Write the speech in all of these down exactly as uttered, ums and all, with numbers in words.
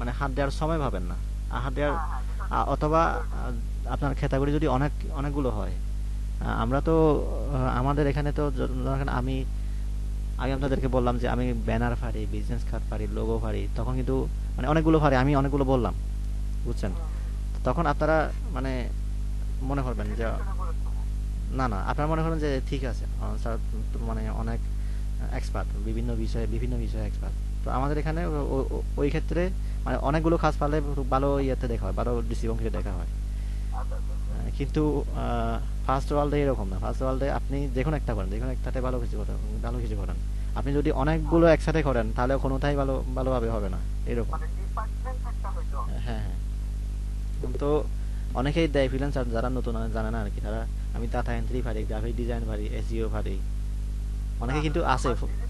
মানে হাত দেওয়ার সময় পাবেন না। আর হাত দেওয়ার আ- অথবা আহ, আপনার ক্যাটাগরি যদি অনেক অনেকগুলো হয়, আহ, আমরা তো আহ, আমাদের এখানে তো য- ধরেন আমি আমি আপনাদেরকে বললাম যে আমি ব্যানার ফাড়ি, বিজনেস কার্ড ফাড়ি, লোগো ফাড়ি, তখন কিন্তু মানে অনেকগুলো ফাড়ি, আমি অনেকগুলো বললাম, বুঝছেন? তখন আপনারা মানে মনে করবেন যে না না আপনারা মনে করেন যে ঠিক আছে, আহ, স্যার তো মানে অনেক এক্সপার্ট, বিভিন্ন বিষয়ে বিভিন্ন বিষয়ে এক্সপার্ট। তো আমাদের এখানে ও- ও- ও- ওই ক্ষেত্রে মানে অনেকগুলো কাজ পারলে খুব ভালো ইয়েতে দেখা হয়, ভালো দৃষ্টিভঙ্গিতে দেখা হয়। আহ, কিন্তু ফার্স্ট ওয়ার্ল্ডে এরকম না। ফার্স্ট ওয়ার্ল্ডে আপনি যে কোনো একটা করেন, যে কোনো একটাতে ভালো কিছু করেন, ভালো কিছু করেন। আপনি যদি অনেকগুলো একসাথে করেন তাহলে কোনোটাই ভালো ভালোভাবে হবে না, এরকম। হ্যাঁ হ্যাঁ। তো অনেকেই দেয় ফ্রিল্যান্সার যারা নতুন জানে না আর কি, তারা আমি ডাটা এন্ট্রি পারি, গ্রাফিক ডিজাইন পারি, এসইও পারি, অনেকে কিন্তু আছে।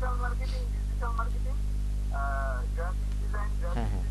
হ্যাঁ হ্যাঁ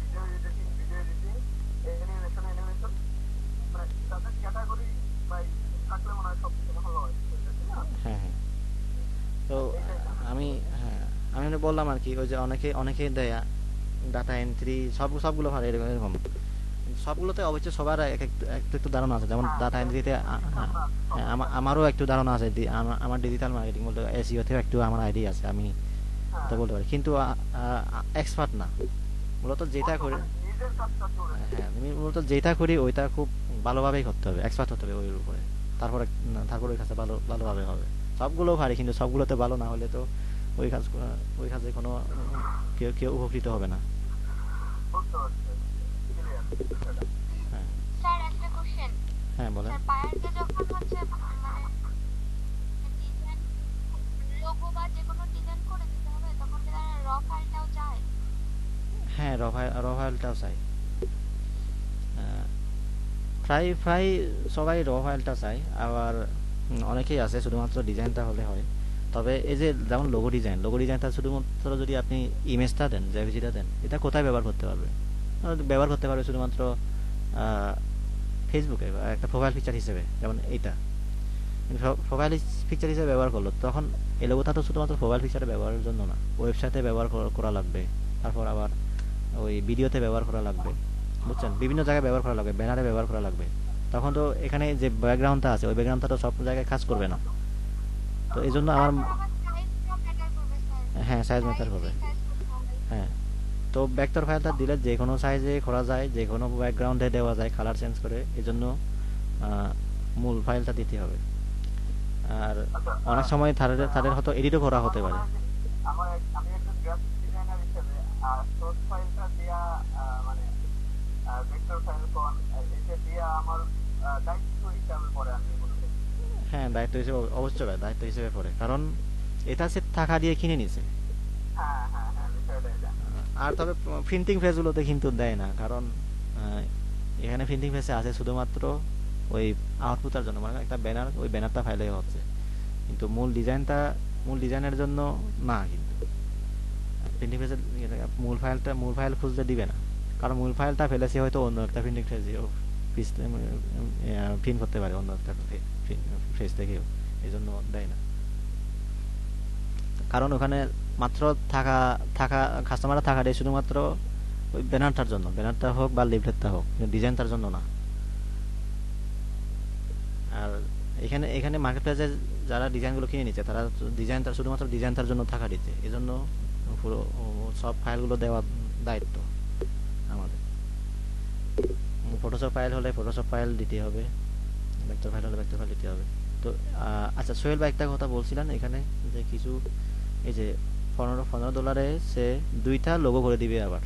হ্যাঁ হ্যাঁ। তো আমি হ্যাঁ আমি মানে বললাম আর কি, ওই যে অনেকে অনেকে দেয় ডাটা এন্ট্রি, সব সবগুলো ভালো এরকম এরকম। সবগুলোতে অবশ্যই সবার এক একটু একটু একটু ধারণা আছে, যেমন ডাটা এন্ট্রিতে আমারও একটু ধারণা আছে, দি- আমা- আমার ডিজিটাল মার্কেটিং বলতে এসইওতেও একটু আমার আইডিয়া আছে, আমি এটা বলতে পারি, কিন্তু এক্সপার্ট না। মূলত যেটা করি, হ্যাঁ আমি মূলত যেটা করি ওইটা খুব ভালোভাবেই করতে হবে, এক্সপার্ট হতে হবে ওই উপরে। তারপরে তারপরে ওই কাজটা ভালো ভালোভাবে হবে। সবগুলো পারি কিন্তু সবগুলোতে ভালো না হলে তো ওই কাজ ওই কাজে কোনো উম, কেউ কেউ উপকৃত হবে না। হ্যাঁ স্যার একটা কোশ্চেন। হ্যাঁ বলেন। স্যার বায়ারকে যখন হচ্ছে মানে ডিজাইন লোগো বা যে কোনো ডিজাইন করে দিতে হবে, তখন কি তারা র ফাইলটাও চায়? হ্যাঁ রফায়েল রফায়েলটাও চাই। আহ, প্রায় প্রায় সবাই র ফাইলটা চায়, আবার উম, অনেকেই আছে শুধুমাত্র ডিজাইনটা হলে হয়। তবে এই যে যেমন লোগো ডিজাইন, লোগো ডিজাইনটা শুধুমাত্র যদি আপনি ইমেজটা দেন, জেপিজিটা দেন, এটা কোথায় ব্যবহার করতে পারবে? আহ, ব্যবহার করতে পারবে শুধুমাত্র ফেসবুকে বা একটা প্রোফাইল পিকচার হিসেবে, যেমন এইটা প্রোফাইল পিকচার হিসেবে ব্যবহার করলো, তখন এই লোগোটা তো শুধুমাত্র প্রোফাইল পিকচারে ব্যবহারের জন্য না, ওয়েবসাইটে ব্যবহার করা করা লাগবে, তারপর আবার ওই ভিডিওতে ব্যবহার করা লাগবে, বুঝছেন? বিভিন্ন জায়গায় ব্যবহার করা লাগবে, ব্যানারে ব্যবহার করা লাগবে। তখন তো এখানে যে ব্যাকগ্রাউন্ডটা আছে ওই ব্যাকগ্রাউন্ডটা তো সব জায়গায় কাজ করবে না। তো এই জন্য আমার, তারপর আবার সাইজটাও ম্যাটার করবে স্যার। হ্যাঁ সাইজ ম্যাটার সাইজ করবে। ফ্রি সাইজ করতে হবে। হ্যাঁ। তো ভেক্টর ফাইলটা দিলে যে কোনো সাইজে করা যায়, যে কোনো ব্যাকগ্রাউন্ডে দেওয়া যায় কালার চেঞ্জ করে, এই জন্য আহ, মূল ফাইলটা দিতে হবে। আর অনেক সময় তাদের তাদের হয়তো এডিটও করা হতে পারে। হ্যাঁ দায়িত্ব হিসেবে অব- অবশ্যই ভাই, দায়িত্ব হিসেবে পড়ে, কারণ এটা সে টাকা দিয়ে কিনে নিছে। আর তবে প্রিন্টিং প্রেসগুলোতে কিন্তু দেয় না, কারণ আহ, এখানে প্রিন্টিং প্রেসে আছে শুধুমাত্র ওই আউটপুটের জন্য, মানে একটা ব্যানার, ওই ব্যানারটা ফাইলে হচ্ছে, কিন্তু মূল ডিজাইনটা মূল ডিজাইনের জন্য না। কিন্তু প্রিন্টিং প্রেসের মূল ফাইলটা মূল ফাইল খুঁজতে দিবে না, কারণ মূল ফাইলটা ফেলেছে হয়তো অন্য একটা প্রিন্টিং প্রেসেও প্রিন্ট করতে পারে, অন্য একটা ফেস থেকেও, এই জন্য দেয় না। কারণ ওখানে মাত্র থাকা থাকা কাস্টমাররা থাকা দেয় শুধুমাত্র ওই ব্যানারটার জন্য, ব্যানারটা হোক বা লিফলেটটা হোক, ডিজাইন তার জন্য না। আর এখানে এখানে মার্কেট প্লেসে যারা ডিজাইনগুলো কিনে নিচ্ছে তারা ডিজাইন তার শুধুমাত্র ডিজাইন তার জন্য থাকা দিচ্ছে, এই জন্য পুরো ও, সব ফাইলগুলো দেওয়ার দায়িত্ব আমাদের। ফটোশপ ফাইল হলে ফটোশপ ফাইল দিতে হবে, ভেক্টর ফাইল হলে ভেক্টর ফাইল দিতে হবে। তো আহ, আচ্ছা সোহেল ভাই, একটা কথা বলছিলেন এখানে যে কিছু, এই যে পনেরো পনেরো ডলারে সে দুইটা লোগো করে দিবে আবার,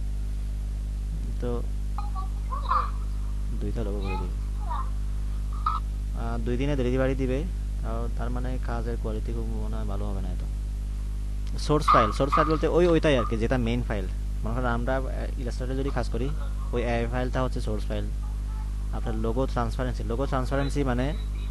তো দুইটা লোগো করে দিবে, আহ, দুই দিনে ডেলিভারি দিবে। আর তার মানে কাজের কোয়ালিটি খুব মনে হয় ভালো হবে না এত। সোর্স ফাইল, সোর্স ফাইল বলতে ওই ওইটাই আর কি, যেটা মেইন ফাইল। মনে করেন আমরা ইলাস্ট্রেটরে যদি কাজ করি, ওই এআই ফাইলটা হচ্ছে সোর্স ফাইল। আপনার লোগো ট্রান্সপারেন্সি, লোগো ট্রান্সপারেন্সি মানে,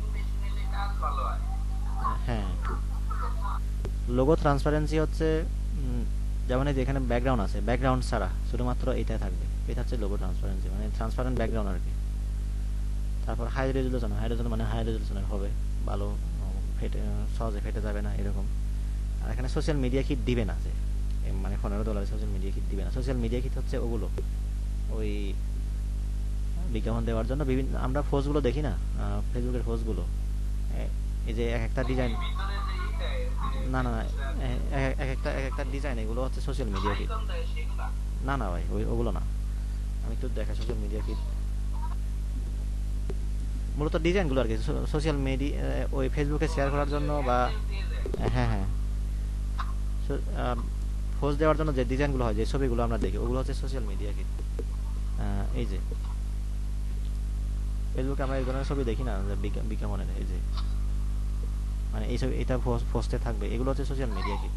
হ্যাঁ লোগো ট্রান্সপারেন্সি হচ্ছে উম, যেমন এই যে এখানে ব্যাকগ্রাউন্ড আছে, ব্যাকগ্রাউন্ড ছাড়া শুধুমাত্র এইটাই থাকবে, এটা হচ্ছে লোগো ট্রান্সপারেন্সি, মানে ট্রান্সপারেন্ট ব্যাকগ্রাউন্ড আর কি। তারপর হাই রেজুলেশন, হাই রেজুলেশন মানে হাই রেজুলেশনের হবে, ভালো উম, ফেটে সহজে ফেটে যাবে না এরকম। আর এখানে সোশ্যাল মিডিয়া কি দিবে না, যে মানে পনেরো ডলারে সোশ্যাল মিডিয়া কিট দিবে না। সোশ্যাল মিডিয়া কিট হচ্ছে ওগুলো ওই বিজ্ঞাপন দেওয়ার জন্য বিভিন্ন আমরা পোস্টগুলো দেখি না, ফেসবুকের পোস্টগুলো, এই যে এক একটা ডিজাইন, না না না, এ- এ- এক একটা এক একটা ডিজাইন, এগুলো হচ্ছে সোশ্যাল মিডিয়া কিট। না না ভাই, ওই ওগুলো না। আমি একটু দেখা সোশ্যাল মিডিয়া কিট মূলত ডিজাইনগুলো আর কি, সোশ্যাল মিডিয়া ওই ফেসবুকে শেয়ার করার জন্য বা হ্যাঁ হ্যাঁ পোস্ট দেওয়ার জন্য যে ডিজাইনগুলো হয়, যে ছবিগুলো আমরা দেখি, ওগুলো হচ্ছে সোশ্যাল মিডিয়া কিট। এই যে ফেসবুকে আমরা এই ধরনের ছবি দেখি না, যে বিজ্ঞা- বিজ্ঞাপনের, এই যে মানে এই ছবি এটা পোস্টে থাকবে, এগুলো হচ্ছে সোশ্যাল মিডিয়া কিট।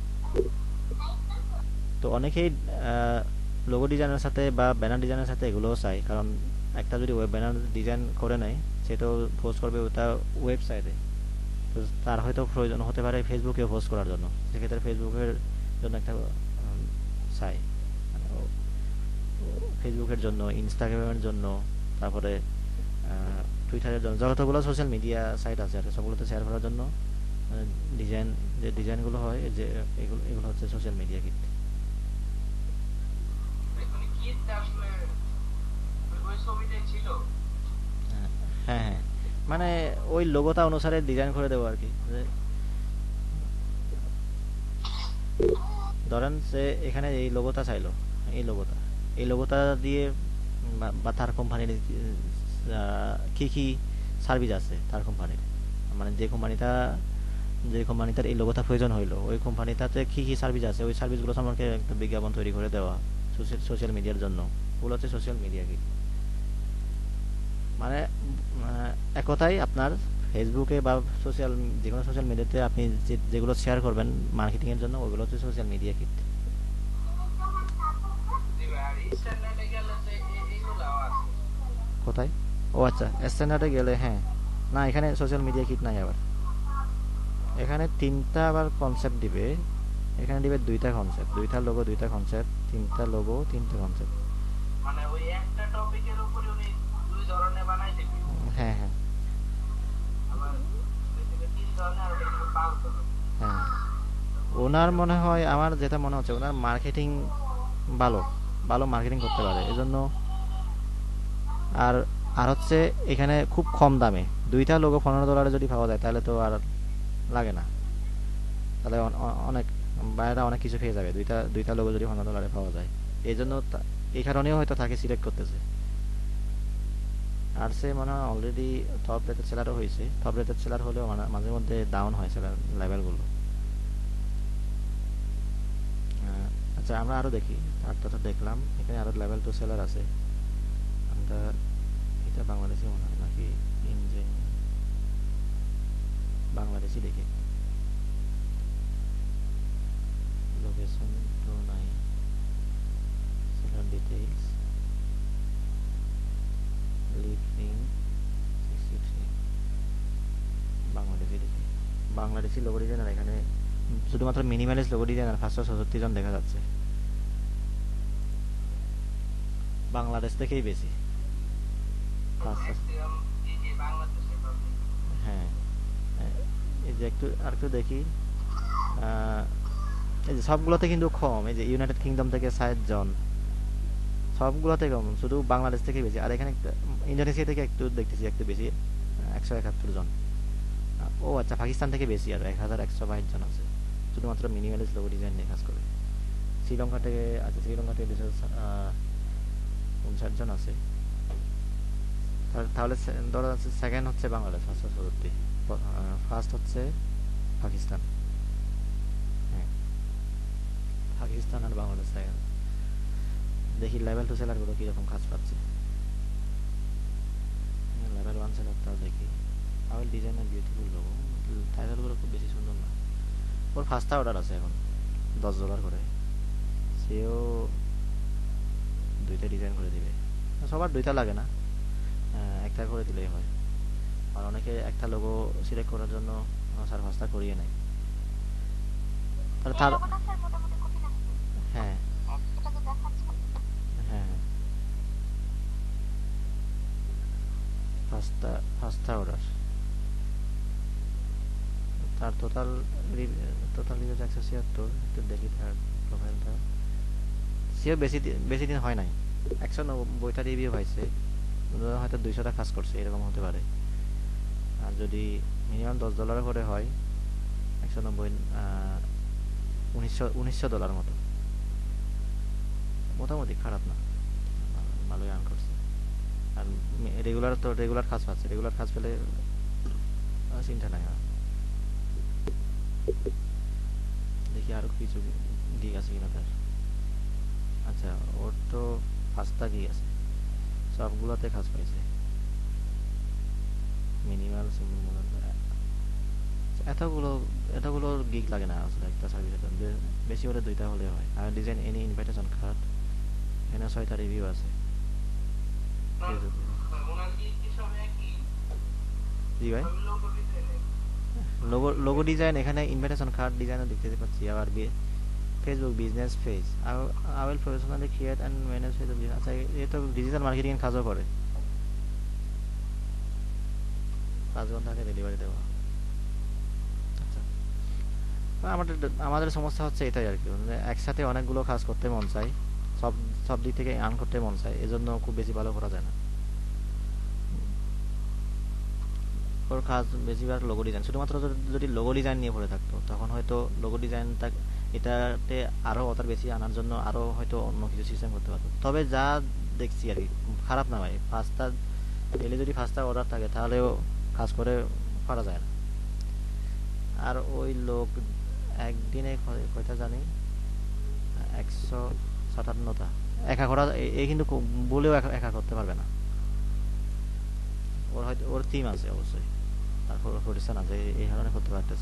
তো অনেকেই লোগো ডিজাইনের সাথে বা ব্যানার ডিজাইনের সাথে এগুলোও চাই, কারণ একটা যদি ওয়েব ব্যানার ডিজাইন করে নেয়, সেটাও পোস্ট করবে ওটা ওয়েবসাইটে, তো তার হয়তো প্রয়োজন হতে পারে ফেসবুকেও পোস্ট করার জন্য, সেক্ষেত্রে ফেসবুকের জন্য একটা উম, চাই, মানে ও- ও- ফেসবুকের জন্য, ইনস্টাগ্রামের জন্য, তারপরে আহ, টুইটারের জন্য, যতগুলো সোশ্যাল মিডিয়া সাইট আছে আর কি, সবগুলোতে শেয়ার করার জন্য ডিজাইন, যে ডিজাইনগুলো হয়, যে এগুলো এগুলো হচ্ছে সোশ্যাল মিডিয়া কিট। হ্যাঁ হ্যাঁ হ্যাঁ, মানে ওই লোগোটা অনুসারে ডিজাইন করে দেবো আর কি, যে ধরেন যে এখানে এই লোগোটা চাইলো, এই লোগোটা এই লোগোটা দিয়ে বা বা তার কোম্পানির কি কি সার্ভিস আছে তার কোম্পানির, মানে যে কোম্পানিটা যে কোম্পানিটার এই লোগোটা প্রয়োজন হইলো, ওই কোম্পানিটাতে কি কি সার্ভিস আছে, ওই সার্ভিসগুলো সম্পর্কে একটা বিজ্ঞাপন তৈরি করে দেওয়া সোশ্যাল সোশ্যাল মিডিয়ার জন্য, ওগুলো হচ্ছে সোশ্যাল মিডিয়া কি। মানে আহ, এক কথায় আপনার ফেসবুকে বা সোশ্যাল, যে কোনো সোশ্যাল মিডিয়াতে আপনি যে যেগুলো শেয়ার করবেন মার্কেটিং এর জন্য, ওগুলো হচ্ছে সোশ্যাল মিডিয়া কিট। কোথায়? ও আচ্ছা, স্ট্যান্ডার্ডে গেলে হ্যাঁ, না এখানে সোশ্যাল মিডিয়া কিট নাই আবার, এখানে তিনটা আবার কনসেপ্ট দিবে, এখানে দিবে দুইটা কনসেপ্ট, দুইটা লোগো, দুইটা কনসেপ্ট, তিনটা লোগো, তিনটা কনসেপ্ট। হ্যাঁ হ্যাঁ হ্যাঁ, ওনার মনে হয়, আমার যেটা মনে হচ্ছে ওনার মার্কেটিং ভালো, ভালো মার্কেটিং করতে পারে এজন্য। আর আর হচ্ছে এখানে খুব কম দামে দুইটা লোগো পনেরো ডলারে যদি পাওয়া যায়, তাহলে তো আর লাগে না, তাহলে অন- অ- অনেক বাইরেরা অনেক কিছু পেয়ে যাবে, দুইটা দুইটা লোগো যদি পনেরো ডলারে পাওয়া যায়। এই জন্য তা- এই কারণেও হয়তো তাকে সিলেক্ট করতেছে। আর সে মনে হয় অলরেডি টপ রেটেড সেলারও হয়েছে, টপ রেটেড সেলার হলেও মানে- মাঝে মধ্যে ডাউন হয় সেলার লেভেলগুলো। আহ, আচ্ছা আমরা আরো দেখি, চারটা তো দেখলাম, এখানে আরো লেভেল টু সেলার আছে। আমরা এটা বাংলাদেশি মনে হয় নাকি ইন্ডিয়ান, বাংলাদেশি দেখি। লোকেশন তো নাই, seller details, live link, sixty three, Bangladeshi দেখি। বাংলাদেশি লোগো ডিজাইনার এখানে শুধুমাত্র মিনিমালিস্ট লোগো ডিজাইনার পাঁচশো ছষট্টি জন দেখা যাচ্ছে, বাংলাদেশ থেকেই বেশি। পাঁচশো, হ্যাঁ। এ- এই যে একটু আর একটু দেখি, আহ, এই যে সবগুলোতে কিন্তু কম, এই যে ইউনাইটেড কিংডম থেকে ষাট জন, সবগুলোতে কম, শুধু বাংলাদেশ থেকে বেশি। আর এখানে একটা- ইন্দোনেশিয়া থেকে একটু দেখতেছি একটু বেশি, একশো একাত্তর জন। আহ, ও আচ্ছা, পাকিস্তান থেকে বেশি, আর এক হাজার একশো বাইশ জন আছে শুধুমাত্র মিনিমালিস্ট লোগো ডিজাইন নিয়ে কাজ করে। শ্রীলঙ্কা থেকে, আচ্ছা শ্রীলঙ্কা থেকে দুশো উনষাট জন আছে। তাহলে তাহলে সে- ধরো হচ্ছে সেকেন্ড হচ্ছে বাংলাদেশ পাঁচশো চৌষট্টি, ফার্স্ট হচ্ছে পাকিস্তান। হ্যাঁ, পাকিস্তান আর বাংলাদেশ সেকেন্ড। দেখি লেভেল টু সেলারগুলো কীরকম কাজ পাচ্ছে। লেভেল ওয়ান সেলারটাও দেখি। আবার ডিজাইনার বিউটিফুল লোগো, টাইটেলগুলো খুব বেশি সুন্দর না। ওর ফার্স্টটা অর্ডার আছে এখন, দশ ডলার করে, সেও দুইটা ডিজাইন করে দিবে। সবার দুইটা লাগে না, আহ, একটা করে দিলেই হয়। আর অনেকে একটা লোগো সিলেক্ট করার জন্য স্যার ফার্স্টটা করিয়ে নেয়। তাহলে এই তার, লোগোটা স্যার মোটামুটি কঠিন আসছে, হ্যাঁ এটা তো দেখাচ্ছে। হ্যাঁ, ফার্স্টটা ফার্স্টটা অর্ডার, তার টোটাল টোটাল রিভিউজ একশো ছিয়াত্তর। একটু দেখি তার প্রোফাইলটা। সেও বেশি দি- বেশি দিন হয় নাই, একশো নব্বইটা রিভিউ পাইছে, হয়তো দুইশোটা কাজ করছে, এরকম হতে পারে। আর যদি মিনিমাম দশ ডলার করে হয়, একশো নব্বই উনিশশো উনিশশো ডলার মতো, মোটামুটি খারাপ না, ভালো- ভালোই আর্ন করছে। আর রেগুলার তো রেগুলার কাজ পাচ্ছে, রেগুলার কাজ পেলে আহ, চিন্তা নাই আর। দেখি আরো কিছু গিগ আছে কিনা তার। আচ্ছা, ওর তো পাঁচটা গিগ আছে, সবগুলোতে কাজ পাইছে। মিনিমাল সিম্পল মডেল, এতগুলো এতগুলো গিগ লাগে না আসলে একটা সার্ভিসের জন্য। বে- বেশি হলে দুইটা হলে হয়। আর ডিজাইন এনি ইনভাইটেশন কার্ড, এখানে ছয়টা রিভিউ আছে ফেসবুকে। জি ভাই, লোগো লোগো ডিজাইন, এখানে ইনভাইটেশন কার্ড ডিজাইনও দেখতে পাচ্ছি। আবার Facebook business page, I will professionally create and manage Facebook. আচ্ছা, এ এ তো ডিজিটাল মার্কেটিং এর কাজও করে। পাঁচ ঘন্টা আগে ডেলিভারি দেওয়া। আচ্ছা, আমাদের আমাদের সমস্যা হচ্ছে এটাই আর কি, মানে একসাথে অনেকগুলো কাজ করতে মন চায়, সব সব দিক থেকে আর্ন করতে মন চায়, এজন্য খুব বেশি ভালো করা যায় না। ওর কাজ বেশিরভাগ লোগো ডিজাইন, শুধুমাত্র যদি- যদি লোগো ডিজাইন নিয়ে পড়ে থাকতো তখন হয়তো লোগো ডিজাইনটা এটাতে আরো অতার বেশি আনার জন্য আরো হয়তো অন্য কিছু সিস্টেম করতে পারতো। তবে যা দেখছি আর কি, খারাপ না ভাই। পাঁচটা ডেলি যদি পাঁচটা অর্ডার থাকে তাহলেও কাজ করে পারা যায় না। আর ওই লোক একদিনে কয়- কয়টা জানি, একশো সাতান্নটা। একা করা এ- এ কিন্তু খুব- বলেও একা একা করতে পারবে না। ওর হয়তো ওর টিম আছে অবশ্যই, তারপর প্রতিষ্ঠান আছে, এই এই কারণে করতে পারতেছে।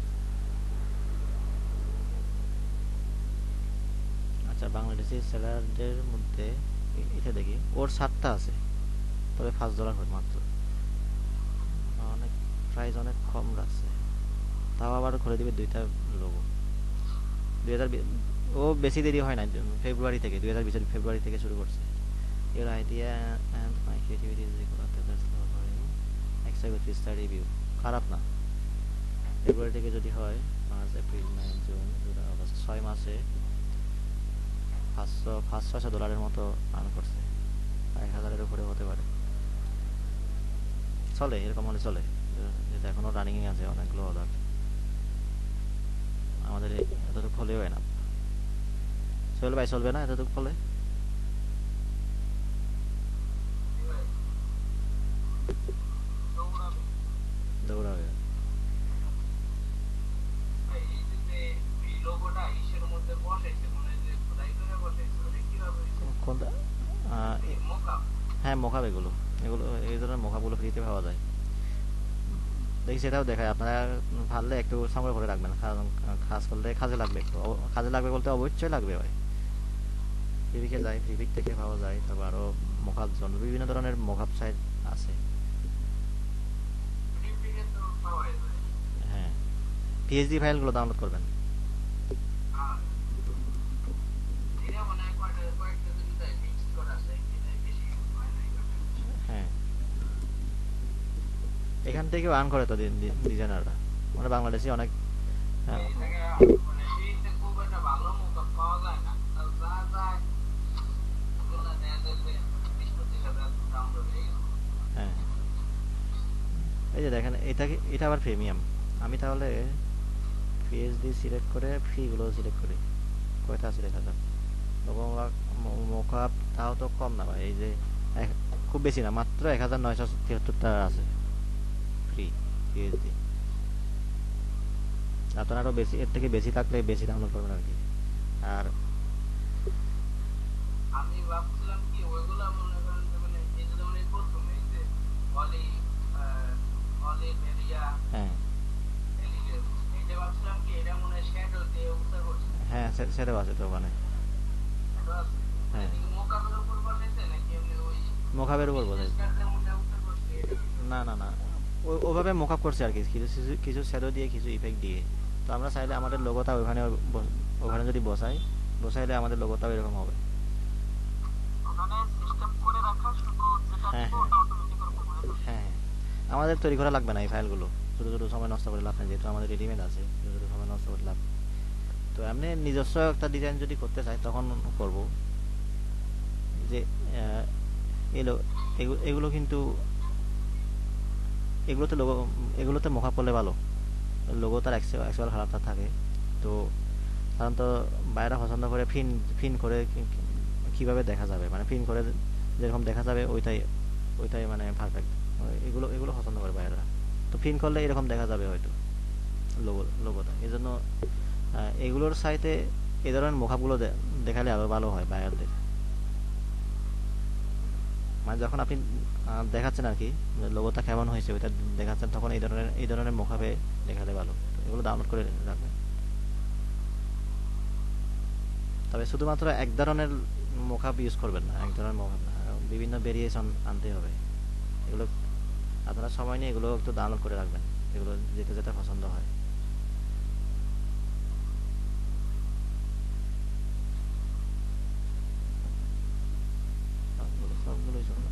আচ্ছা, বাংলাদেশি সেলারদের মধ্যে এ- এটা দেখি, ওর সাতটা আছে, তবে পাঁচ ডলার করে মাত্র। অনেক প্রাইস অনেক কম রাখছে, তাও আবার করে দিবে দুইটা লোগো। দুই হাজার ও বেশি দেরি হয় না, ফেব্রুয়ারি থেকে, দুই হাজার বিশের ফেব্রুয়ারি থেকে শুরু করছে। Your idea and my creativity is equal to the slow একশো একত্রিশটা রিভিউ, খারাপ না। ফেব্রুয়ারি থেকে যদি হয়, মার্চ এপ্রিল মে জুন জুলাই আগস্ট, ছয় মাসে পাঁচশো পাঁচ ছয়শো ডলারের মতো আর্ন করছে। এক হাজারের উপরে হতে পারে, চলে, এরকম হলে চলে। যেটা এখনো রানিং এ আছে অনেকগুলো অর্ডার, আমাদের এ- এতটুকু হলেও না। সোহেল ভাই, চলবে না এতটুকু হলে? দৌড়াবে। কোনটা? আহ, এ- হ্যাঁ, মোকাব, এগুলো এগুলো এই ধরনের মোকাবগুলো ফ্রিতে পাওয়া যায়। দেখি সেটাও দেখায়, আপনারা পারলে একটু সংগ্রহ করে রাখবেন, কারণ কাজ করলে কাজে লাগবে একটু। অব- কাজে লাগবে বলতে অবশ্যই লাগবে ভাই। ফ্রিবিকে যায়, ফ্রিবিক থেকে পাওয়া যায়। তারপর আরও মোকাব জন্য বিভিন্ন ধরনের মোকাব সাইট আছে। হ্যাঁ, পিএইচডি ফাইলগুলো ডাউনলোড করবেন। হ্যাঁ, এখান থেকেও আর্ন করে তো ডিজাইনাররা, মানে বাংলাদেশি অনেক। হ্যাঁ, হ্যাঁ, এই যে দেখেন, এটা কি- এটা আবার প্রিমিয়াম। আমি তাহলে পিএইচডি সিলেক্ট করে ফ্রিগুলো সিলেক্ট করি, কয়টা আছে দেখা যাক। মোকাপ তাও তো কম না ভাই, এই যে এক- খুব বেশি না, মাত্র এক হাজার নয়শো তিয়াত্তরটা আছে ফ্রি পিএইচডি। আপনার আরও বেশি, এর থেকে বেশি থাকলে বেশি ডাউনলোড করবেন আর কি। আর হ্যাঁ, হ্যাঁ, সে- সেটাও আছে তো ওখানে। হ্যাঁ, মোকাবের উপর বোঝাই। না, না, না, ও- ওভাবে মোকআপ করছে আর কি, কিছু কিছু কিছু শ্যাডো দিয়ে, কিছু ইফেক্ট দিয়ে। তো আমরা চাইলে আমাদের লোগোটা ওখানে ব- ওখানে যদি বসাই, বসাইলে আমাদের লোগোটাও এরকম হবে। হ্যাঁ, হ্যাঁ, হ্যাঁ, হ্যাঁ, আমাদের তৈরি করা লাগবে না এই ফাইলগুলো, শুধু শুধু সময় নষ্ট করে লাভ নেই, যেহেতু আমাদের রেডিমেড আছে, শুধু শুধু সময় নষ্ট করে লাভ নেই। তো এমনি নিজস্ব একটা ডিজাইন যদি করতে চাই তখন করব। যে আহ, এলো এগুলো এগুলো কিন্তু এগুলোতে লোগো এগুলোতে মোকা করলে ভালো, লোগো তার অ্যাকচুয়াল কালারটা থাকে। তো সাধারণত বাইরে পছন্দ করে ফিন ফিন করে কি- কি- কিভাবে দেখা যাবে, মানে ফিন করে যেরকম দেখা যাবে ওইটাই ওইটাই মানে পারফেক্ট। এগুলো এগুলো পছন্দ করে বাইরেরা। তো ফিন করলে এরকম দেখা যাবে হয়তো লোগো লোগোটা, এই জন্য আহ, এগুলোর সাইতে এই ধরনের মোকাবগুলো দেখালে আরো ভালো হয় বাইরেদের। মানে যখন আপনি আহ, দেখাচ্ছেন আর কি, লোগোটা কেমন হয়েছে ওইটা দেখাচ্ছেন, তখন এই ধরনের এই ধরনের মোকাবে দেখালে ভালো। তো এগুলো ডাউনলোড করে রাখবেন। তবে শুধুমাত্র এক ধরনের মোকাব ইউজ করবেন না, এক ধরনের মোকাব না, বিভিন্ন ভেরিয়েশন আনতে হবে। এগুলো আপনারা সময় নিয়ে এগুলো একটু ডাউনলোড করে রাখবেন, এগুলো যেটা যেটা পছন্দ হয়। সবগুলো সবগুলোই চলবে।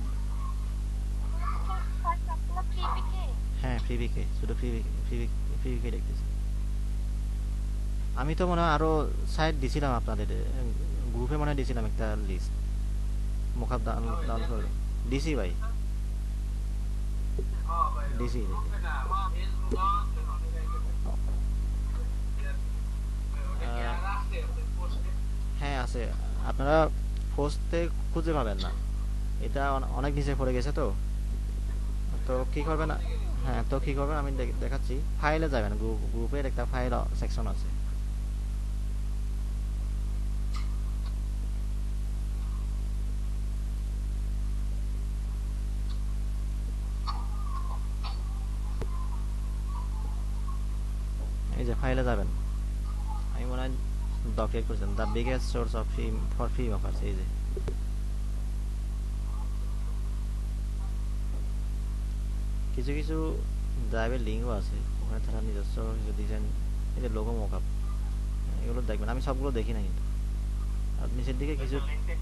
স্যার সবগুলো থ্রি পিকে? হ্যাঁ, ফ্রিবিকে, শুধু ফ্রি ফ্রি ফ্রিবিকে দেখতেছি। আমি তো মনে হয় আরো সাইট দিছিলাম আপনাদের গ্রুপে, মনে হয় দিছিলাম একটা লিস্ট মোকাব ডাউনলোড করে ডিসি ভাই, ডিসি ডিসি। হ্যাঁ আছে, আপনারা পোস্টে খুঁজে পাবেন না, এটা অন- অনেক নিচে পড়ে গেছে তো। তো কি করবেন আ- হ্যাঁ, তো কি করবেন আমি দেখ- দেখাচ্ছি। ফাইলে যাবেন, গ্রুপ গ্রুপের একটা ফাইল সেকশন আছে। এই যে ফাইলে যাবেন, আমি মনে হয় ডকে করছেন the biggest source of fee for fee offers, এই যে কিছু কিছু ড্রাইভের লিঙ্কও আছে, ওখানে তারা নিজস্ব কিছু ডিজাইন, এই যে লোগো মোকআপ, এগুলো দেখবেন। আমি সবগুলো দেখি না কিন্তু। আর নিচের দিকে কিছু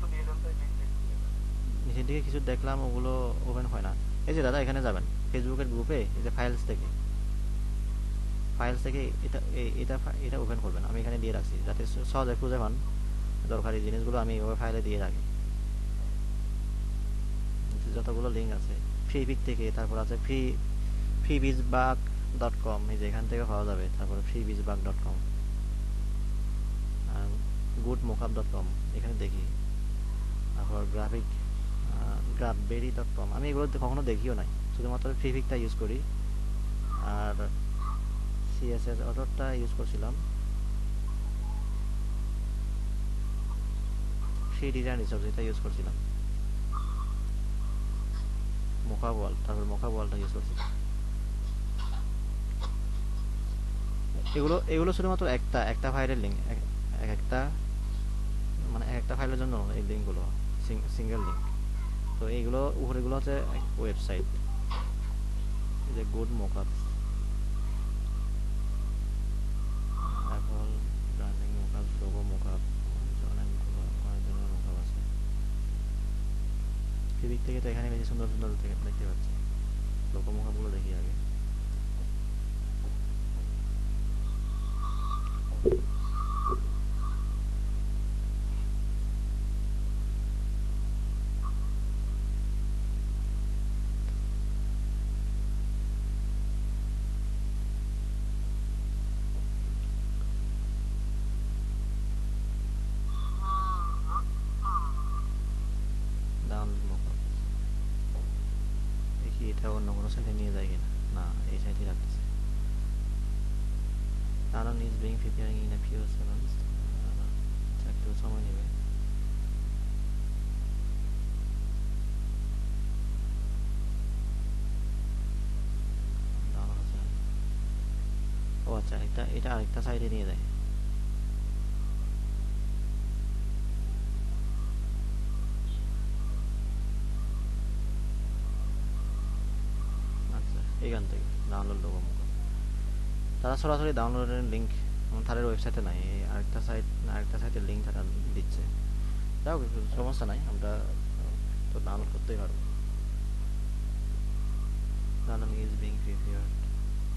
নিচের দিকে কিছু দেখলাম, ওগুলো ওপেন হয় না। এই যে দাদা এখানে যাবেন, ফেসবুকের গ্রুপে এই যে ফাইলস থেকে, ফাইলস থেকে এটা এ- এটা ফা- এটা ওপেন করবেন। আমি এখানে দিয়ে রাখছি যাতে স- সহজে খুঁজে পান দরকারি জিনিসগুলো, আমি ওই ফাইলে দিয়ে রাখি। যতগুলো লিঙ্ক আছে ফ্রি পিক থেকে, তারপর আছে free freebiesbug dot com, এই যে এখান থেকে পাওয়া যাবে। তারপরে freebiesbug dot com, good mockup dot com, এখানে দেখি। তারপর গ্রাফিক গ্রাফবেরি ডট কম, আমি এগুলো কখনো দেখিও নাই, শুধুমাত্র ফ্রি পিকটা ইউজ করি। আর সিএসএস অটোটা ইউজ করছিলাম, ফ্রি ডিজাইন রিসোর্স এটা ইউজ করছিলাম। মোকা ওয়াল, তারপর মোকা ওয়ালটা ইউজ করছিলাম। এগুলো এগুলো শুধুমাত্র একটা একটা ফাইলের লিঙ্ক, এক একটা মানে এক একটা ফাইলের জন্য এই লিঙ্কগুলো সিঙ্গেল লিঙ্ক। তো এইগুলো উপরেগুলো হচ্ছে ওয়েবসাইট, এই যে good mockup, Apple branding mockup, logo mockup, অনেকগুলো অনেক ধরনের মোকআপ আছে। সেদিক থেকে তো এখানে বেশি সুন্দর সুন্দর দেখে- দেখতে পাচ্ছি। লোগো মোকআপগুলো দেখি আগে। ডাউনলোড মোকআপ, দেখি এটা অন্য কোনো সাইটে নিয়ে যায় কিনা। না, এই সাইটে রাখতেছে। Download is being preparing in a few seconds, একটু সময় নেবে। ডাউনলোড হচ্ছে না। ও আচ্ছা, এটা এটা আরেকটা সাইডে নিয়ে যায়। আচ্ছা, এখান থেকে ডাউনলোড লোগো মোকআপ, তারা সরাসরি ডাউনলোডের লিঙ্ক তাদের ওয়েবসাইটে নাই, এই আরেকটা সাইট আরেকটা সাইটের লিঙ্ক তারা দিচ্ছে। যাও, সমস্যা নাই, আমরা তো ডাউনলোড করতেই পারবো। Download is being prepared.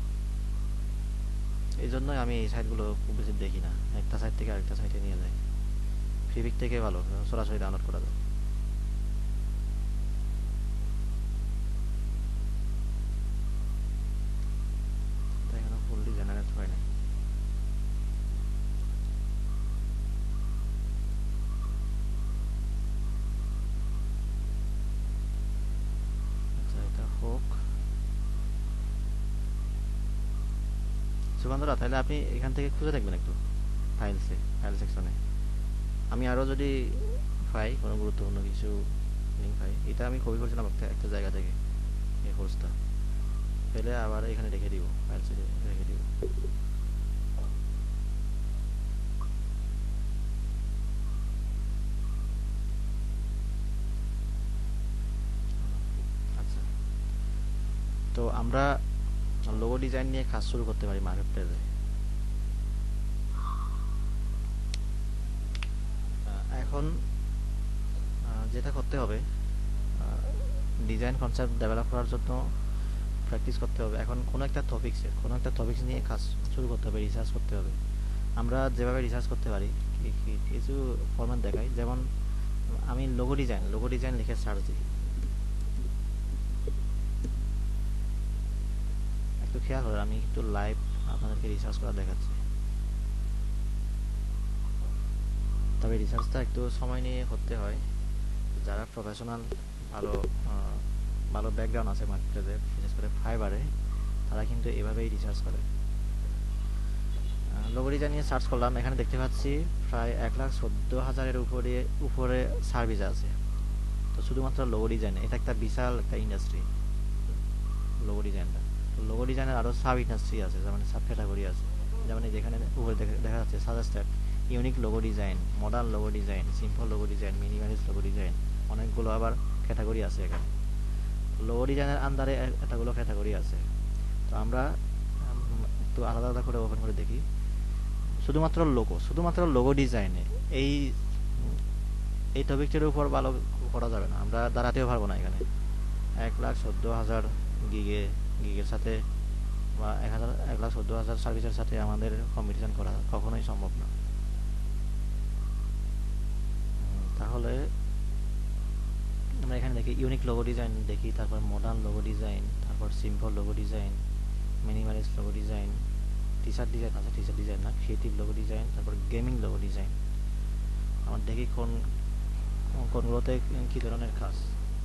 এই জন্যই আমি এই সাইটগুলো খুব বেশি দেখি না, একটা সাইট থেকে আরেকটা সাইটে নিয়ে যাই। ফ্রিপিক থেকে ভালো, সরাসরি ডাউনলোড করা যায়। এটা এখনো ফুললি জেনারেট হয় না। আচ্ছা এটা হোক সুগন্ধরা, তাহলে আপনি এখান থেকে খুঁজে দেখবেন একটু ফাইলসে, ফাইল সেকশনে। আমি আরও যদি পাই কোনো গুরুত্বপূর্ণ কিছু লিঙ্ক পাই, এটা আমি কপি করছিলাম একটা একটা জায়গা থেকে এই কোর্সটা, পেলে আবার এখানে রেখে দিব, ফাইলসে রেখে দিব। আচ্ছা, তো আমরা লোগো ডিজাইন নিয়ে কাজ শুরু করতে পারি মার্কেট প্লেসে। এখন আহ, যেটা করতে হবে, ডিজাইন কনসেপ্ট ডেভেলপ করার জন্য প্র্যাকটিস করতে হবে। এখন কোনো একটা টপিক্সের কোনো একটা টপিক্স নিয়ে কাজ শুরু করতে হবে, রিসার্চ করতে হবে। আমরা যেভাবে রিসার্চ করতে পারি কি- কি- কিছু ফরম্যাট দেখাই, যেমন আমি লোগো ডিজাইন লোগো ডিজাইন লিখে সার্চ দিই। একটু খেয়াল করে, আমি একটু লাইভ আপনাদেরকে রিসার্চ করা দেখাচ্ছি। তবে রিসার্চটা একটু সময় নিয়ে করতে হয়। যারা প্রফেশনাল, ভালো আহ, ভালো ব্যাকগ্রাউন্ড আছে মার্কেটে, বিশেষ করে ফাইবারে, তারা কিন্তু এভাবেই রিসার্চ করে। লোগো ডিজাইন নিয়ে সার্চ করলাম, এখানে দেখতে পাচ্ছি প্রায় এক লাখ চোদ্দ হাজারের উপরে উপরে সার্ভিস আছে। তো শুধুমাত্র লোগো ডিজাইন, এটা একটা বিশাল একটা ইন্ডাস্ট্রি লোগো ডিজাইনটা। তো লোগো ডিজাইনের আরও সাব ইন্ডাস্ট্রি আছে, যেমন সাব ক্যাটাগরি আছে। যেমন এই যেখানে উপরে দেখা দেখা যাচ্ছে suggested, unique logo design, modern logo design, simple logo design, minimalist logo design, অনেকগুলো আবার ক্যাটাগরি আছে এখানে। লোগো ডিজাইনের আন্ডারে এতগুলো ক্যাটাগরি আছে। তো আমরা উম, একটু আলাদা আলাদা করে ওপেন করে দেখি। শুধুমাত্র লোগো শুধুমাত্র লোগো ডিজাইনে এই এই টপিকটির উপর ভালো করা যাবে না, আমরা দাঁড়াতেও পারবো না এখানে। এক লাখ চোদ্দো হাজার গিগে গিগের সাথে বা এক হাজার এক লাখ চোদ্দো হাজার সার্ভিসের সাথে আমাদের কম্পিটিশন করা কখনোই সম্ভব না। উম, তাহলে আমরা এখানে দেখি ইউনিক লোগো ডিজাইন দেখি, তারপর মডার্ন লোগো ডিজাইন, তারপর simple logo design, minimalist logo design, T shirt design আছে, টি শার্ট ডিজাইন না, ক্রিয়েটিভ লোগো ডিজাইন, তারপর গেমিং লোগো ডিজাইন। আমার দেখি কোন কোনগুলোতে কী ধরনের কাজ।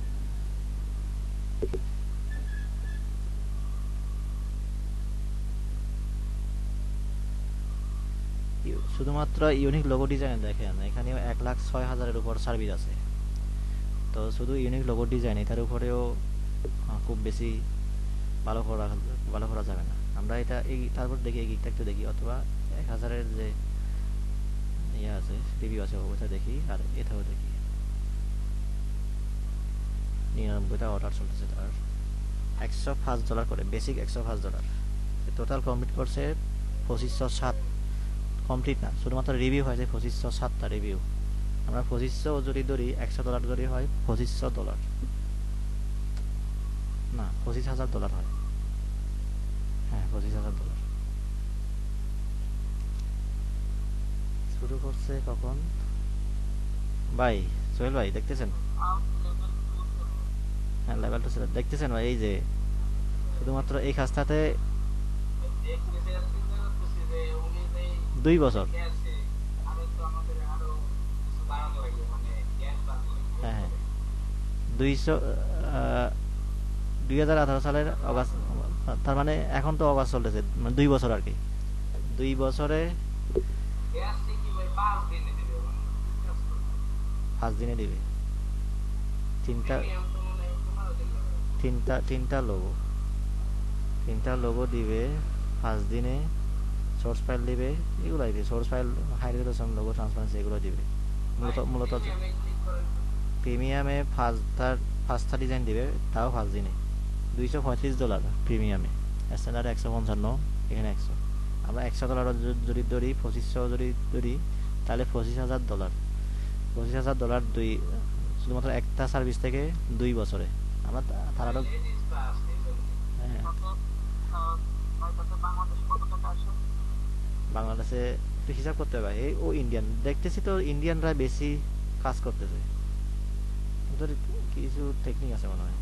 ইউ- শুধুমাত্র ইউনিক লোগো ডিজাইন দেখেন, এখানেও এক লাখ ছয় হাজারের উপর সার্ভিস আছে। তো শুধু ইউনিক লোগো ডিজাইন, এটার উপরেও আহ, খুব বেশি ভালো করা ভালো করা যাবে না। আমরা এটা এই তারপর দেখি এই গিকটা একটু দেখি, অথবা এক হাজারের যে ইয়ে আছে, রিভিউ আছে, ওটা দেখি, আর এটাও দেখি। নিরানব্বইটা অর্ডার চলতেছে তার, একশো পাঁচ ডলার করে, বেসিক একশো পাঁচ ডলার। টোটাল কমপ্লিট করছে পঁচিশশো সাত, কমপ্লিট না, শুধুমাত্র রিভিউ হয়েছে পঁচিশশো সাতটা রিভিউ। আমরা পঁচিশশো যদি ধরি, একশো ডলার যদি হয়, পঁচিশশো ডলার না, পঁচিশ হাজার ডলার হয়। হ্যাঁ, পঁচিশ হাজার ডলার। শুরু করছে কখন ভাই? সোহেল ভাই দেখতেছেন? হ্যাঁ, লেভেল টু দেখতেছেন ভাই? এই যে শুধুমাত্র এই কাজটাতে দুই বছর। হ্যাঁ হ্যাঁ, দুইশো দুই হাজার আঠারো সালের অগাস্ট, তার মানে এখন তো অগাস্ট চলতেছে, মানে দুই বছর আর কি। দুই বছরে পাঁচ দিনে দিবে তিনটা তিনটা তিনটা লোগো তিনটা লোগো দিবে পাঁচ দিনে। সোর্স ফাইল দিবে, এগুলো দিবে, source file, high resolution logo, transparency, এগুলো দিবে মূলত মূলত প্রিমিয়ামে পাঁচটা পাঁচটা ডিজাইন দিবে, তাও পাঁচ দিনে। দুইশো পঁয়ত্রিশ ডলার প্রিমিয়ামে, স্ট্যান্ডার্ড একশো পঞ্চান্ন, এখানে একশো। আমরা একশো ডলার যদি ধরি, পঁচিশশো যদি ধরি, তাহলে পঁচিশ হাজার ডলার পঁচিশ হাজার ডলার দুই, শুধুমাত্র একটা সার্ভিস থেকে দুই বছরে। আমরা তারা হ্যাঁ বাংলাদেশে একটু হিসাব করতে হবে এই ও ইন্ডিয়ান দেখতেছি তো ইন্ডিয়ানরা বেশি কাজ করতেছে ওদের কিছু টেকনিক আছে মনে হয়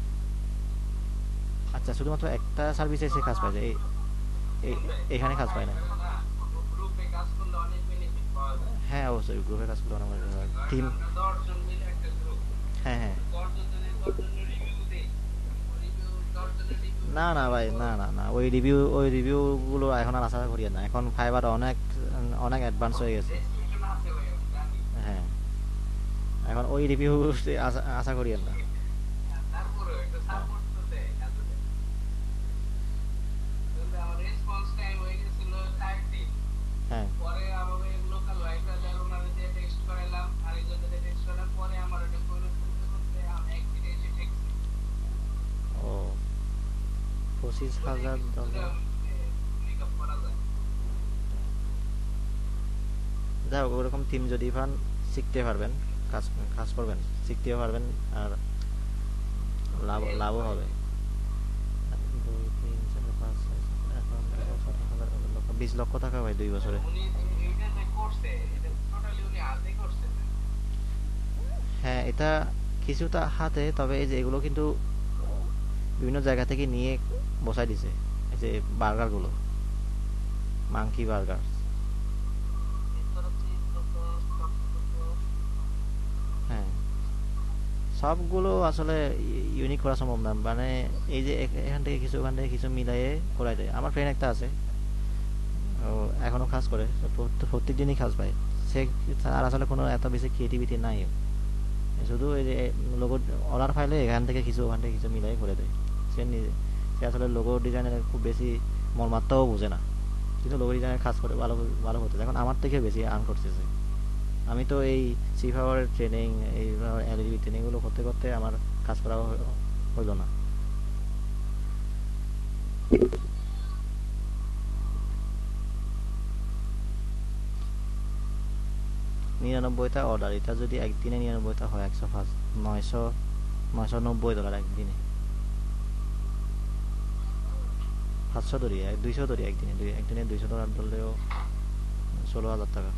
আচ্ছা শুধুমাত্র একটা সার্ভিসে এসে কাজ পায় যায় এই এই- এখানে কাজ পায় না গ্রুপে কাজ করলে অনেক বেনিফিট পাওয়া যায়। হ্যাঁ অবশ্যই গ্রুপে কাজ করলে অনেক মজা হয় ধরেন টিম আমরা দশ জন মিলে একটা গ্রুপ, হ্যাঁ হ্যাঁ দশ জন যদি দশ জনের রিভিউ দেই, রিভিউ দশ জনের রিভিউ না না ভাই না না না ওই রিভিউ ওই রিভিউ গুলো এখন আর আশা করিয়েন না এখন ফাইবার অনেক অনেক অ্যাডভান্স হয়ে গেছে ডেস্টিনেশন আছে ভাই আমি জানি। হ্যাঁ এখন ওই রিভিউ আশা আশা করিয়েন না তারপরেও একটা হ্যাঁ সাপোর্ট তো দেয় কাজে। কিন্তু আমার রেসপন্স টাইম হয়ে গেছিল চার দিন। হ্যাঁ পরে আমাকে লোকাল ভাইটা যার ওনারে দিয়ে টেক্সট করাইলাম, আরেকজনের দিয়ে টেক্সট করার পরে আমার এটা করে করতে করতে আমি একদিনে এসে ঠেকছি। ও পঁচিশ মানে হাজার কিছুটা ডলার মেকআপ করা যায়। যাই হোক ওরকম টিম যদি পান শিখতে পারবেন কাজ কাজ করবেন শিখতেও পারবেন আর লাভ হেল্প লাভও হয়। হবে এক, দুই তিন চার পাঁচ ছয় সাত আট নয় দশ এগারো হাজার এগারো লক্ষ বিশ লক্ষ টাকা ভাই দুই বছরে উনি এইটা যে করছে এটা টোটালি উনি হাতে করছে না। হ্যাঁ এটা কিছুটা হাতে তবে এই যে এগুলো কিন্তু বিভিন্ন জায়গা থেকে নিয়ে বসাই দিছে এই যে বার্গার গুলো মাংকি বার্গার এরপরে চিজ কত, স্টক কত, হ্যাঁ সবগুলো আসলে ইউনিক করা সম্ভব না মানে এই যে এখ- এখান থেকে কিছু ওখান থেকে কিছু মিলাইয়ে করাই দেয় আমার ফ্রেন্ড একটা আছে ও এখনো কাজ করে প্রত্যেক দিনই কাজ পায় সে আর আসলে কোনো এত বেশি ক্রিয়েটিভিটি নাই ওর। শুধু এই যে লোগো অর্ডার ফাইলে এখান থেকে কিছু ওখান থেকে কিছু মিলাই করে দেয় সে নিজে সে আসলে লোগো ডিজাইনের খুব বেশি মর্মাত্মাও বোঝে না কিন্তু লোগো ডিজাইনের কাজ করে ভালো ভালো হতে এখন আমার থেকে বেশি আর্ন করতেছে আমি তো এই সি পাওয়ারের ট্রেনিং এই এলইডি ট্রেনিং গুলো করতে করতে আমার কাজ করা হইলো না নিরানব্বইটা অর্ডার এটা যদি একদিনে নিরানব্বইটা হয় একশো পাঁচ নয়শো নয়শো নব্বই ডলার একদিনে সাতশো ধরি এক দুইশো ধরি একদিনে দুই একদিনে দুইশো ডলার ধরলেও ষোলো হাজার টাকা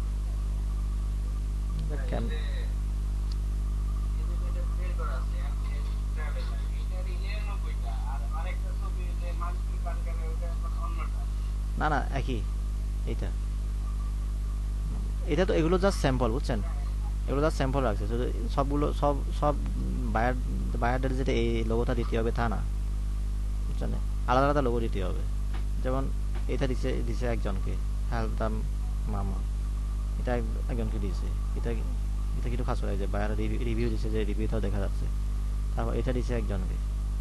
আর কেন এই যে এই যে এটা বের করা আছে আপনি ট্রাভেলার এটার নিরানব্বইটা আর আরেকটা ছবি যে মাল্টি বার্গারের ওটা এখন অন্যটা। না না একই এইটা এটা তো এগুলো জাস্ট স্যাম্পল বুঝছেন এগুলো জাস্ট স্যাম্পল রাখছে শুধু সবগুলো সব সব বায়ার বায়ারদের যেটা এই লোগোটা দিতে হবে তা না বুঝছেন আলাদা আলাদা লোগো দিতে হবে যেমন এটা দিছে দিছে একজনকে হেল্প দাম মামা এটা এক- একজনকে দিয়েছে এটা এটা কিন্তু খাস করে যে বায়ার রিভিউ দিছে যে রিভিউটাও দেখা যাচ্ছে তারপর এটা দিছে একজনকে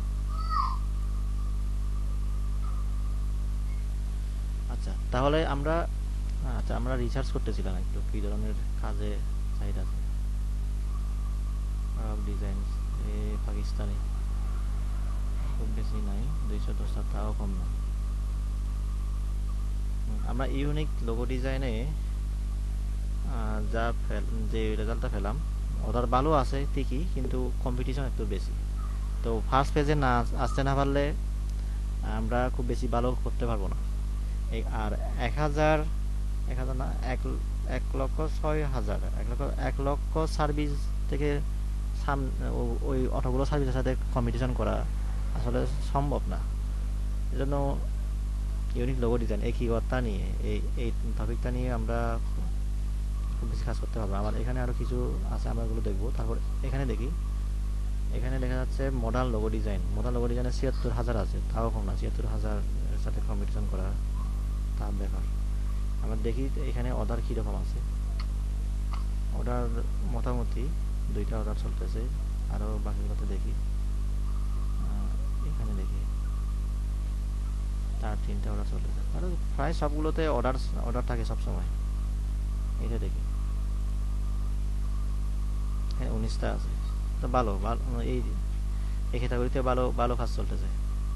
আচ্ছা তাহলে আমরা আচ্ছা আমরা রিসার্চ করতেছিলাম একটু কি ধরনের কাজে চাহিদা আছে আরব ডিজাইন এ পাকিস্তানি খুব বেশি নাই দুইশো দশটা তাও কম না হুম, আমরা ইউনিক লোগো ডিজাইনে যা ফেল যে রেজাল্টটা পেলাম ওদের ভালো আছে ঠিকই কিন্তু কম্পিটিশন একটু বেশি তো ফার্স্ট পেজে না আসতে না পারলে আমরা খুব বেশি ভালো করতে পারবো না এই আর এক হাজার এক হাজার না এক এক লক্ষ ছয় হাজার এক লক্ষ এক লক্ষ সার্ভিস থেকে সাম ও- ওই অতগুলো সার্ভিসের সাথে কম্পিটিশন করা আসলে সম্ভব না এজন্য ইউনিক লোগো ডিজাইন এই কিওয়ার্ডটা নিয়ে এই এই টপিকটা নিয়ে আমরা খুব বেশি কাজ করতে পারবো আমার এখানে আরো কিছু আছে আমরা ওগুলো দেখবো তারপর এখানে দেখি এখানে দেখা যাচ্ছে modern logo design modern logo ডিজাইনে ছিয়াত্তর হাজার আছে তাও কম না ছিয়াত্তর হাজার এর সাথে কম্পিটিশন করা তার ব্যাপার আমরা দেখি এখানে অর্ডার কীরকম আছে অর্ডার মোটামুটি দুইটা অর্ডার চলতেছে আরও বাকিগুলোতে দেখি আহ, এখানে দেখি তার তিনটা অর্ডার চলতেছে আর প্রায় সবগুলোতে অর্ডার অর্ডার থাকে সবসময় এটা দেখি হ্যাঁ উনিশটা আছে তো ভালো ভালো এই এই ক্যাটাগরিতে ভালো ভালো কাজ চলতেছে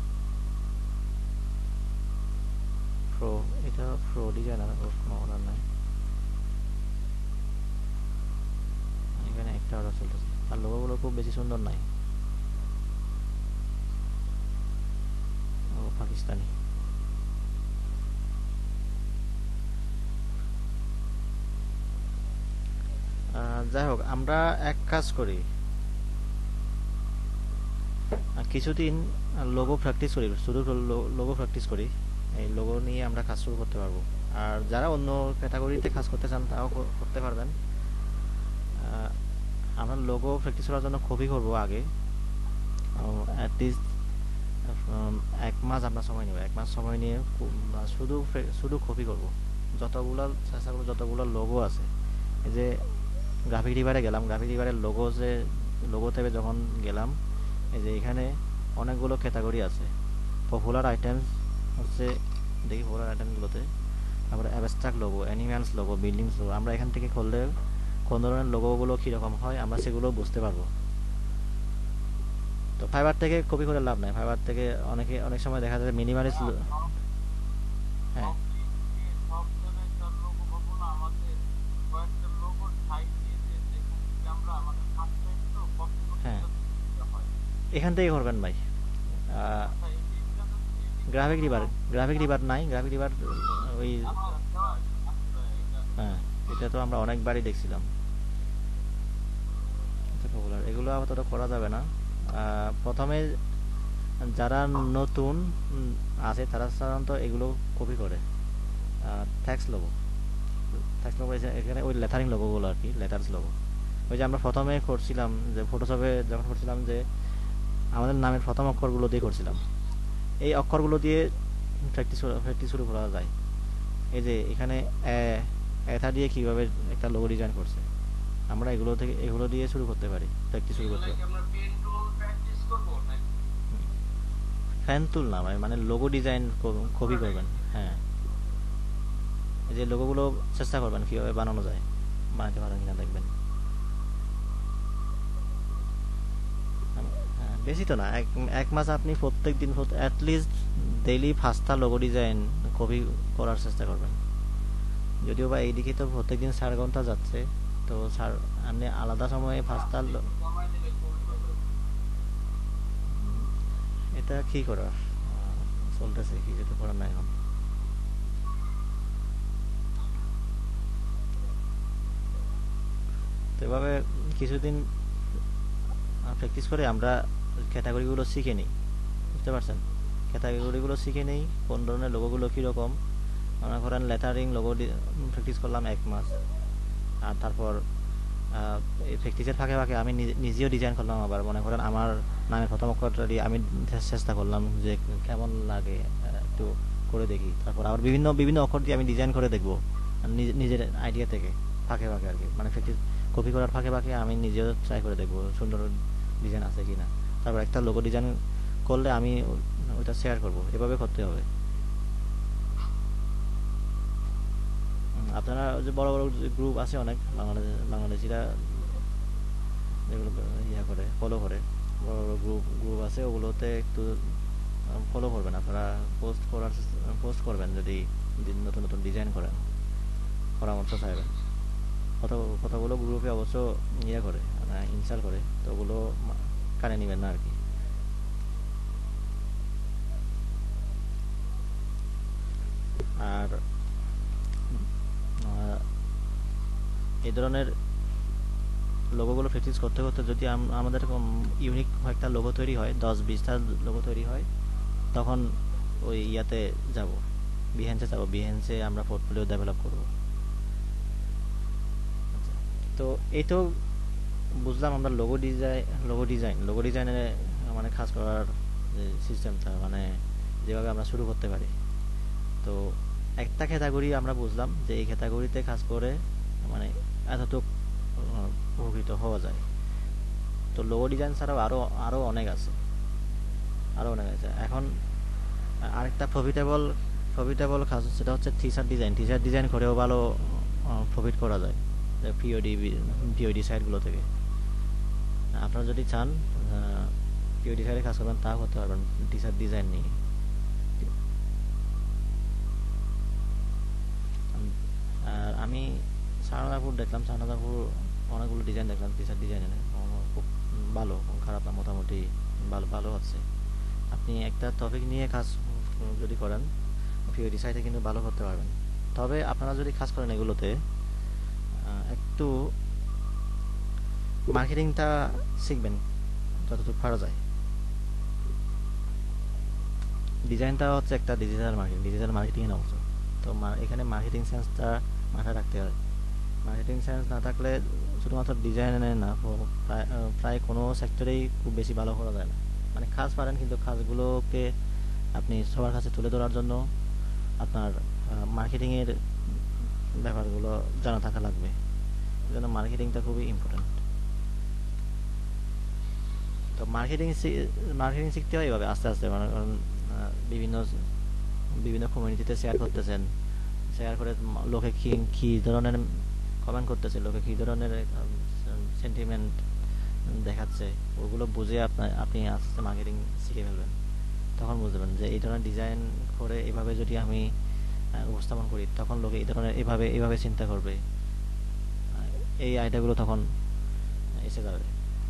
প্রো এটা প্রো ডিজাইনার ওর কোনো অর্ডার নাই এখানে একটা অর্ডার চলতেছে আর লোগোগুলো খুব বেশি সুন্দর নাই ও পাকিস্তানি যাই হোক, আমরা এক কাজ করি, আহ, কিছুদিন লোগো প্র্যাকটিস করি, শুধু লোগো প্র্যাকটিস করি। এই লোগো নিয়ে আমরা কাজ শুরু করতে পারবো। আর যারা অন্য ক্যাটাগরিতে কাজ করতে চান তারাও কর- করতে পারবেন। আহ, আমরা লোগো প্র্যাকটিস করার জন্য কপি করব আগে। অ্যাটলিস্ট এক মাস আমরা সময় নেব। এক মাস সময় নিয়ে কু- আহ, শুধু ফে- শুধু কপি করব যতগুলো, চেষ্টা করবো যতগুলো লোগো আছে। এই যে গ্রাফিক রিভারে গেলাম, গ্রাফিক রিভারের লোগো, যে লোগো থেকে যখন গেলাম, এই যে এখানে অনেকগুলো ক্যাটাগরি আছে। পপুলার আইটেমস হচ্ছে, দেখি পপুলার আইটেমগুলোতে, তারপরে abstract logo, animals logo, buildings logo. আমরা এখান থেকে করলে কোন ধরনের লোগোগুলো কীরকম হয় আমরা সেগুলো বুঝতে পারবো। তো ফাইবার থেকে কপি করে লাভ নাই। ফাইবার থেকে অনেকে অনেক সময় দেখা যায় মিনিমালিস্ট। না, সব হ্যাঁ, সব লিঙ্ক দিয়ে সব জায়গায় তার লোগো পাবো না। আমাদের কয়েকটা লোগোর সাইড দিয়ে দিয়ে যেখান থেকে আমরা আমাদের ফার্স্ট টাইম তো কপি করতে হ্যাঁ, যাতে সুবিধা হয়। এখান থেকে করবেন ভাই। আচ্ছা, এই লিঙ্কটা তো এই লিঙ্কটা গ্রাফিক তো রিভার, গ্রাফিক আমরা রিভার নাই, গ্রাফিক রিভার ওই, আচ্ছা দেওয়া আছে। আচ্ছা, এটা হ্যাঁ, এটা তো আমরা অনেকবারই দেখছিলাম। পপুলার এগুলো আপাতত করা যাবে না। আহ, প্রথমে যারা নতুন উম, আছে তারা সাধারণত এগুলো কপি করে ট্যাক্স লোগো, ট্যাক্স লোগো এখানে ওই লেটারিং লোগোগুলো আর কি, লেটার্স লোগো। ওই যে আমরা প্রথমে করছিলাম যে ফটোশপে যখন করছিলাম, যে আমাদের নামের প্রথম অক্ষরগুলো দিয়ে করছিলাম, এই অক্ষরগুলো দিয়ে প্র্যাকটিস প্র্যাকটিস শুরু করা যায়। এই যে এখানে এথা দিয়ে কিভাবে একটা লোগো ডিজাইন করছে, আমরা এগুলো থেকে এগুলো দিয়ে শুরু করতে পারি, প্র্যাকটিস শুরু করতে এগুলা কি পারি। আমরা পেন টুল প্র্যাকটিস করবো নাকি? ফ্যান তুল না ভাই, মানে লোগো ডিজাইন কপি পুরোটাই। করবেন। হ্যাঁ, এই যে লোগোগুলো চেষ্টা করবেন কিভাবে বানানো যায়, বানাতে পারেন কিনা দেখবেন। আম- হ্যাঁ, বেশি তো না, এক এক মাস আপনি প্রত্যেক দিন অ্যাটলিস্ট ডেইলি পাঁচটা লোগো ডিজাইন কপি করার চেষ্টা করবেন। যদিও বা এইদিকে তো প্রত্যেকদিন চার ঘন্টা যাচ্ছে, তো স্যার আপনি আলাদা সময়ে না, পাঁচটা লো- একটু কমাই দিলে খুবই ভালো হতো। উম, এটা কি করার, আহ, চলতেছে, কিছু তো করার নাই এখন। তো এভাবে কিছুদিন প্র্যাকটিস করে আমরা ক্যাটাগরিগুলো শিখে নিই, বুঝতে পারছেন? ক্যাটাগরিগুলো শিখে নেই, কোন ধরনের লোগোগুলো কীরকম। মনে করেন লেটারিং লোগো প্র্যাকটিস করলাম এক মাস, আর তারপর আহ, এই প্র্যাকটিসের ফাঁকে ফাঁকে আমি নিজে- নিজেও ডিজাইন করলাম। আবার মনে করেন আমার নামের প্রথম অক্ষরটা দিয়ে আমি চে- চেষ্টা করলাম যে কেমন লাগে, আহ, একটু করে দেখি। তারপর আবার বিভিন্ন বিভিন্ন অক্ষর দিয়ে আমি ডিজাইন করে দেখবো, নিজে- নিজের আইডিয়া থেকে, ফাঁকে ফাঁকে আর কি, মানে প্র্যাকটিস কপি করার ফাঁকে ফাঁকে আমি নিজেও ট্রাই করে দেখবো সুন্দর ডিজাইন আছে কি না। তারপর একটা লোগো ডিজাইন করলে আমি ও- ওটা শেয়ার করব। এভাবে করতে হবে। উম, আপনারা ওই যে বড় বড় গ্রুপ আছে অনেক, বাংলাদেশ বাংলাদেশিরা যেগুলো ইয়া করে, ফলো করে, বড় বড় গ্রুপ গ্রুপ আছে, ওগুলোতে একটু ফলো করবেন আপনারা। পোস্ট করার পোস্ট করবেন যদি যদি নতুন নতুন ডিজাইন করেন, পরামর্শ চাইবেন। কত কতগুলো গ্রুপে অবশ্য ইয়ে করে, ইনস্টল করে, তো ওগুলো মা- কানে নেবেন না আর কি। আর আহ, এই ধরনের লোগোগুলো প্র্যাকটিস করতে করতে যদি আম- আমাদের ইউনিক একটা লোগো তৈরি হয়, দশ বিশটা লোগো তৈরি হয়, তখন ওই ইয়াতে যাব, বিহেন্সে যাব, বিহেন্সে আমরা পোর্টফোলিও ডেভেলপ করব। আচ্ছা, তো এই তো বুঝলাম আমরা logo design, logo design logo ডিজাইনের মানে কাজ করার যে সিস্টেমটা, মানে যেভাবে আমরা শুরু করতে পারি। তো একটা ক্যাটাগরি আমরা বুঝলাম যে এই ক্যাটাগরিতে কাজ করে মানে এতটুক আহ, উপকৃত হওয়া যায়। তো লোগো ডিজাইন ছাড়াও আরও আরও অনেক আছে, আরও অনেক আছে এখন। আরেকটা প্রফিটেবল প্রফিটেবল কাজ, সেটা হচ্ছে T shirt design. T shirt design করেও ভালো প্রফিট করা যায় পিওডি পিওডি সাইটগুলো থেকে। আপনারা যদি চান পিওডি সাইটে কাজ করবেন, তাও করতে পারবেন টি শার্ট ডিজাইন নিয়ে। উম, আর আমি শাহনাদাপুর দেখলাম, শাহনাদাপুর অনেকগুলো ডিজাইন দেখলাম টি শার্ট ডিজাইনের, খুব ভালো, খারাপ না, মোটামুটি ভালো ভালো হচ্ছে। আপনি একটা টপিক নিয়ে কাজ যদি করেন পিওডি সাইটে কিন্তু ভালো করতে পারবেন। তবে আপনারা যদি কাজ করেন এগুলোতে, আহ, একটু মার্কেটিংটা শিখবেন যতটুকু পারা যায়। ডিজাইনটা হচ্ছে একটা ডিজিটাল মার্কেটিং, ডিজিটাল মার্কেটিংয়ের অংশ। তো মা- এখানে মার্কেটিং সেন্সটা মাথায় রাখতে হয়। মার্কেটিং সেন্স না থাকলে শুধুমাত্র ডিজাইনে না, প- প্রায় আহ, প্রায় কোনো সেক্টরেই খুব বেশি ভালো করা যায় না। মানে কাজ পারেন, কিন্তু কাজগুলোকে আপনি সবার কাছে তুলে ধরার জন্য আপনার মার্কেটিংয়ের ব্যাপারগুলো জানা থাকা লাগবে। এই জন্য মার্কেটিংটা খুবই ইম্পর্ট্যান্ট। তো মার্কেটিং মার্কেটিং শিখতে হয় এভাবে আস্তে আস্তে, মানে কারণ আহ, বিভিন্ন বিভিন্ন কমিউনিটিতে শেয়ার করতেছেন, শেয়ার করে ম- লোকে কি কী ধরনের কমেন্ট করতেছে, লোকে কী ধরনের সেন্টিমেন্ট দেখাচ্ছে, ওগুলো বুঝে আপনার আপনি আস্তে আস্তে মার্কেটিং শিখে ফেলবেন। তখন বুঝতে পারবেন যে এই ধরনের ডিজাইন করে এভাবে যদি আমি আহ, উপস্থাপন করি, তখন লোকে এই ধরনের এভাবে এভাবে চিন্তা করবে। আহ, এই আইডিয়াগুলো তখন এসে যাবে।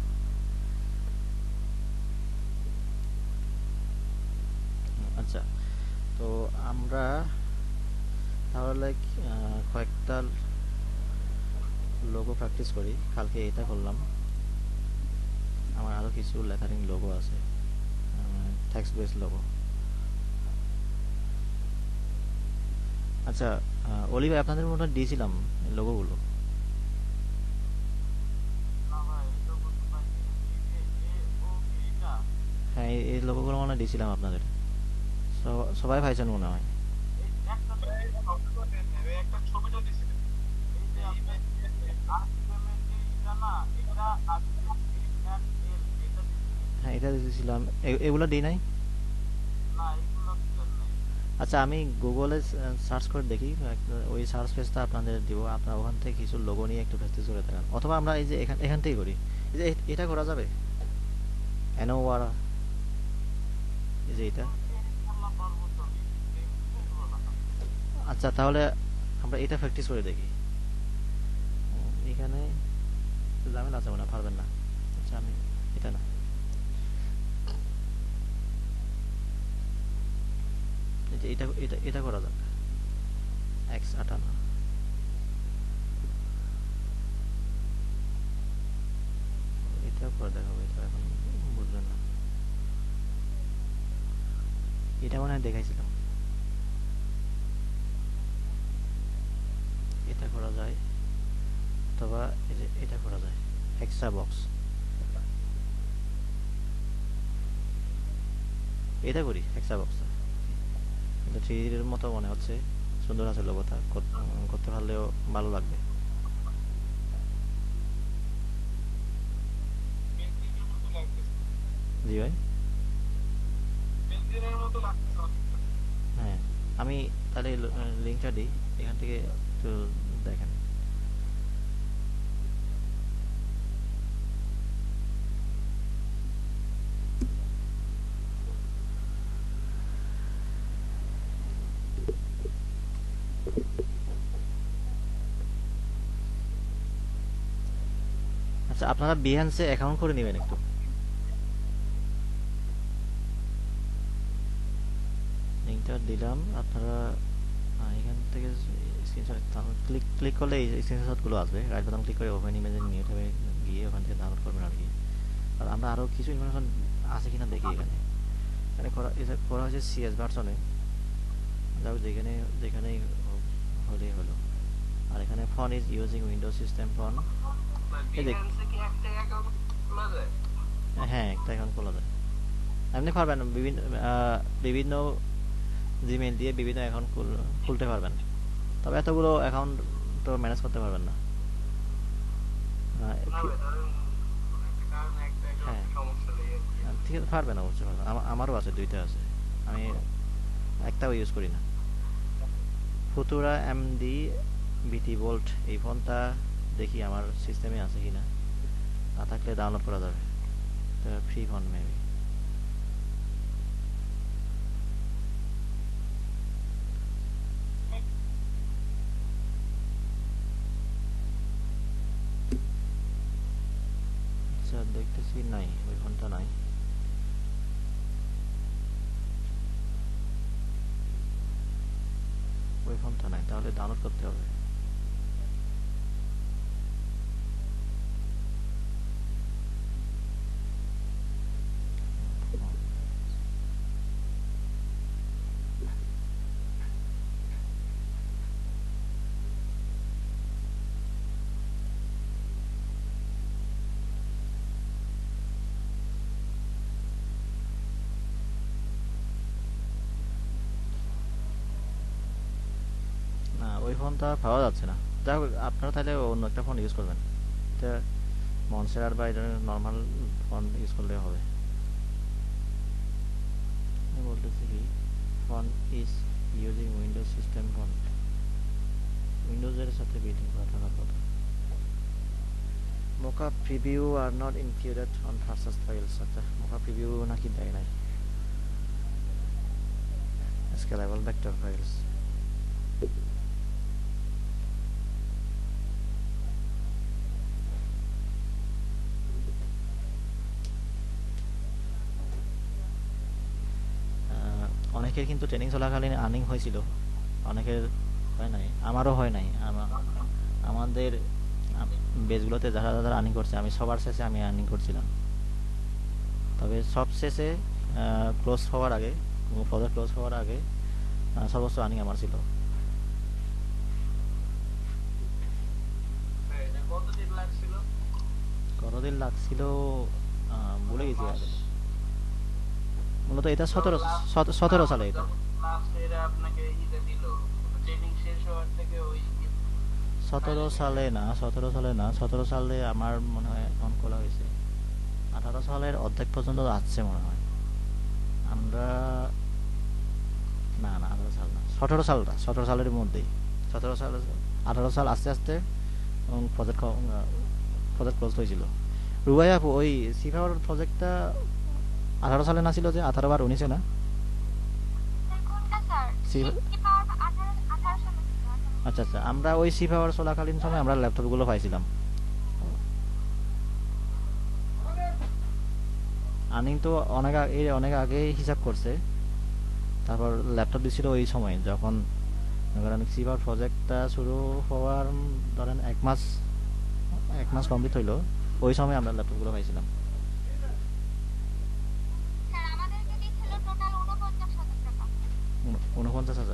হুম, আচ্ছা। তো আমরা তাহলে আহ, কয়েকটা লোগো প্র্যাকটিস করি। কালকে এটা করলাম, আমার আরও কিছু লেখারিং লোগো আছে, টেক্সট বেস লোগো। আচ্ছা, আহ, অলি ভাই, আপনাদের মনে হয় দিয়েছিলাম লোগোগুলো। না ভাই, এটা বলতে পারি না। এই যে এ ও এইটা হ্যাঁ, এই এই লোগোগুলো মনে হয় দিয়েছিলাম আপনাদের। সব- সবাই পাইছেন মনে হয়। এই একটা সবসময় দেন না, এই একটা ছবিটা দিছিলেন। এই যে আপনার আর্ট পেমেন্ট এইটা না, এটা আর এম এন্ড এল এটা দিছিলেন। হ্যাঁ, এটা দিয়েছিলাম। এ- এগুলো দিই নাই। না, এগুলো দিলেন নাই। আচ্ছা, আমি গুগলে সার্চ করে দেখি, একটা ওই সার্চ পেজটা আপনাদের দিব, আপনারা ওখান থেকে কিছু লোগো নিয়ে একটু প্র্যাকটিস করে থাকেন, অথবা আমরা এই যে এখান এখান থেকেই করি। এই যে এ- এটা করা যাবে, অ্যানোওয়ারা, এই যে এটা। এটা ইনশাল্লাহ পারবো চলি, দেখতে হলো না। আচ্ছা, তাহলে আমরা এটা প্র্যাকটিস করে দেখি। উম, এখানে একটু ঝামেলা আছে মনে হয়, পারবেন না। আচ্ছা, আমি এটা না, এই যে এটা এটা এটা করা যাক, এক্স আটানা। এটাও করে দেখাবো, এটা এখন বুঝবেন না। এটা মনে হয় দেখাইছিলাম। এটা করা যায়, অথবা এই যে এটা করা যায়, এক্সট্রা বক্স। এটা করি এক্সট্রা বক্সটা, কিন্তু থ্রি এর মতো মনে হচ্ছে, সুন্দর আছে লোগোটা, করতে পারলেও ভালো লাগবে। বেনজিনের মতো লাগতেছে। জি ভাই। বেনজিনের মতো লাগতেছে অনেকটা। হ্যাঁ, আমি তাহলে লিঙ্কটা দিই, এখান থেকে একটু দেখেন। আচ্ছা, আপনারা বিহান্সে অ্যাকাউন্ট করে নেবেন একটু। লিঙ্কটা দিলাম, আপনারা আহ, এখান থেকে স্ক্রিনশট ক্লিক ক্লিক করলে এই স্ক্রিনশটগুলো আসবে, রাইট বাটন ক্লিক করে ওপেন ইমেজ নিউ ট্যাবে গিয়ে ওখান থেকে ডাউনলোড করবেন আর কি। আর আমরা আরও কিছু ইনফরমেশন আছে কিনা দেখি। এখানে এখানে করা এটা করা হয়েছে সিএস ভার্সনে, যাও যেখানে যেখানেই হোক, হলেই হলো। আর এখানে phone is using Windows system phone. এই যে, বিহ্যান্সে কি একটা অ্যাকাউন্ট খোলা যায়? হ্যাঁ, একটা অ্যাকাউন্ট খোলা যায়। এমনি পারবেন, বিভিন্ন আহ, বিভিন্ন জিমেল দিয়ে বিভিন্ন অ্যাকাউন্ট খুলতে পারবেন, তবে এতগুলো অ্যাকাউন্ট তো ম্যানেজ করতে পারবেন না। আহ, না ফি- ভাই, ধরেন কোনো একটা কারণে একটা হ্যাঁ, অ্যাকাউন্টে সমস্যা লেগে গেছে। আহ, ঠিক আছে, পারবেন, অবশ্যই পারবেন। আমা- আমারও আছে, দুইটা আছে, আমি একটাও ইউজ করি না। ফুতুরা এমডি বিটি ভোল্ট, এই ফোনটা দেখি আমার সিস্টেমে আছে কিনা, না থাকলে ডাউনলোড করা যাবে, ফ্রি ফোন মেবি। আচ্ছা, দেখতেছি নাই, ওই ফোনটা নাই। ওই ফোনটা নাই, তাহলে ডাউনলোড করতে হবে। ফোনটা পাওয়া যাচ্ছে না। যাই হোক, আপনারা তাহলে অন্য একটা ফোন ইউজ করবেন। এটা মনস্টার বা এটা নর্মাল ফোন ইউজ করলে হবে। আমি বলতেছি কি, phone is using Windows system phone, উইন্ডোজের সাথে বিল্ডিং করা থাকার কথা। Mockup preview are not included on versus files. আচ্ছা, মোকা প্রিভিউ নাকি দেয় নাই। Scalable vector files. অনেকের কিন্তু ট্রেনিং চলাকালীন আর্নিং হয়েছিল, অনেকের হয় নাই, আমারও হয় নাই। আমাদের বেসগুলোতে যারা যারা আর্নিং করছে, আমি সবার শেষে আমি আর্নিং করছিলাম। তবে সব শেষে ক্লোজ হওয়ার আগে, প্রজেক্ট ক্লোজ হওয়ার আগে সর্বোচ্চ আর্নিং আমার ছিল। কতদিন লাগছিল ভুলে গেছি আগে। মূলত এটা সতেরো সতেরো সালে, এটা সতেরো সালে না, সতেরো সালে না, সতেরো সালে আমার মনে হয় অ্যাকাউন্ট খোলা হয়েছে। আঠারো সালের অর্ধেক পর্যন্ত আসছে মনে হয়। আমরা না না আঠারো সাল না, সতেরো সালটা, সতেরো সালের মধ্যেই, সতেরো সাল আঠারো সাল আস্তে আস্তে প্রজেক্ট প্রজেক্ট ক্লোজ হয়েছিল। রুবাই আপু, ওই সিফাওয়ার প্রজেক্টটা আঠারো সালে না ছিল যে আঠারো বার উনিশে না? আচ্ছা আচ্ছা, আমরা ওই সিফাওয়ার চলাকালীন সময় আমরা ল্যাপটপগুলো পাইছিলাম। আর্নিং তো অনেক এই অনেক আগে হিসাব করছে, তারপর ল্যাপটপ দিছিল ওই সময় যখন ধরেন সিফাওয়ার প্রজেক্টটা শুরু হওয়ার ধরেন এক মাস এক মাস কমপ্লিট হইলো, ওই সময় আমরা ল্যাপটপগুলো পাইছিলাম। উনপঞ্চাশ হাজার।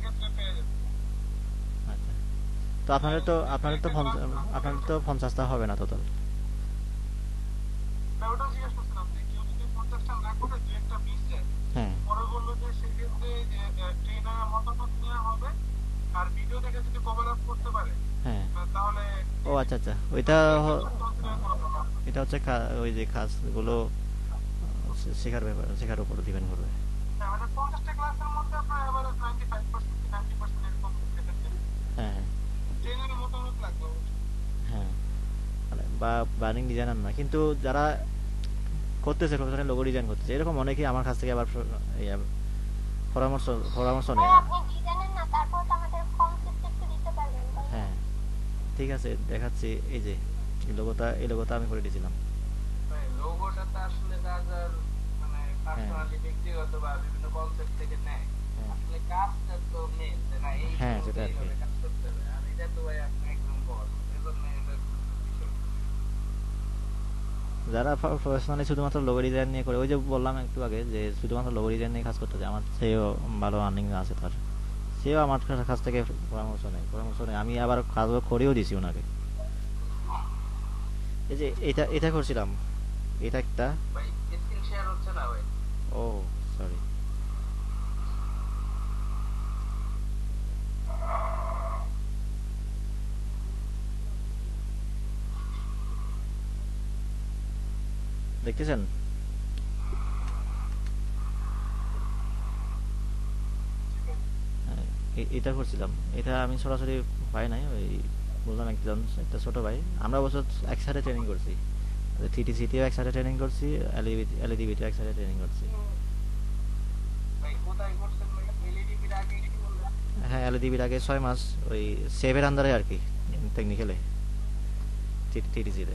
আচ্ছা, তো আপনাদের তো আপনাদের তো আপনাদের তো পঞ্চাশটা হবে না টোটাল? হ্যাঁ, হ্যাঁ। ও আচ্ছা আচ্ছা, ওইটা এটা হচ্ছে ওই যে কাজগুলো শেখার ব্যাপার, শেখার উপর ডিপেন্ড করবে। হ্যাঁ হ্যাঁ, বা বার্নিং ডিজাইনার না, কিন্তু যারা করতেছে প্রফেশনাল লোগো ডিজাইন করতেছে, এরকম অনেকেই আমার কাছ থেকে আবার পরামর্শ পরামর্শ নেয়। হ্যাঁ ঠিক আছে, দেখাচ্ছি। এই যে এই লোগোটা, এই লোগোটা আমি করে দিয়েছিলাম। হ্যাঁ সেটা আর কি। যারা প্রফেশনালি শুধুমাত্র লোগো ডিজাইন নিয়ে করে, ওই যে বললাম একটু আগে যে শুধুমাত্র লোগো ডিজাইন নিয়ে কাজ করতেছে, আমার সেও ভালো আর্নিং আছে তার, সেও আমার কাছ থেকে পরামর্শ নেয় পরামর্শ নেয় আমি আবার কাজও করেও দিছি ওনাকে। এই যে এটা এটা করছিলাম, এটা একটা, ও সরি। দেখতেছেন? এটা করছিলাম, এটা আমি সরাসরি পাই নাই, ওই বললাম একজন একটা ছোট ভাই, আমরা বছর একসাথে ট্রেনিং করছি, থ্রিটিসিটিও একসাথে ট্রেনিং করছি, এলইডিবিটিও একসাথে ট্রেনিং করছি। হ্যাঁ, এলইডিবির আগে ছয় মাস ওই সেভের আন্ডারে আর কি, টেকনিক্যালে থ্রিটিসিতে।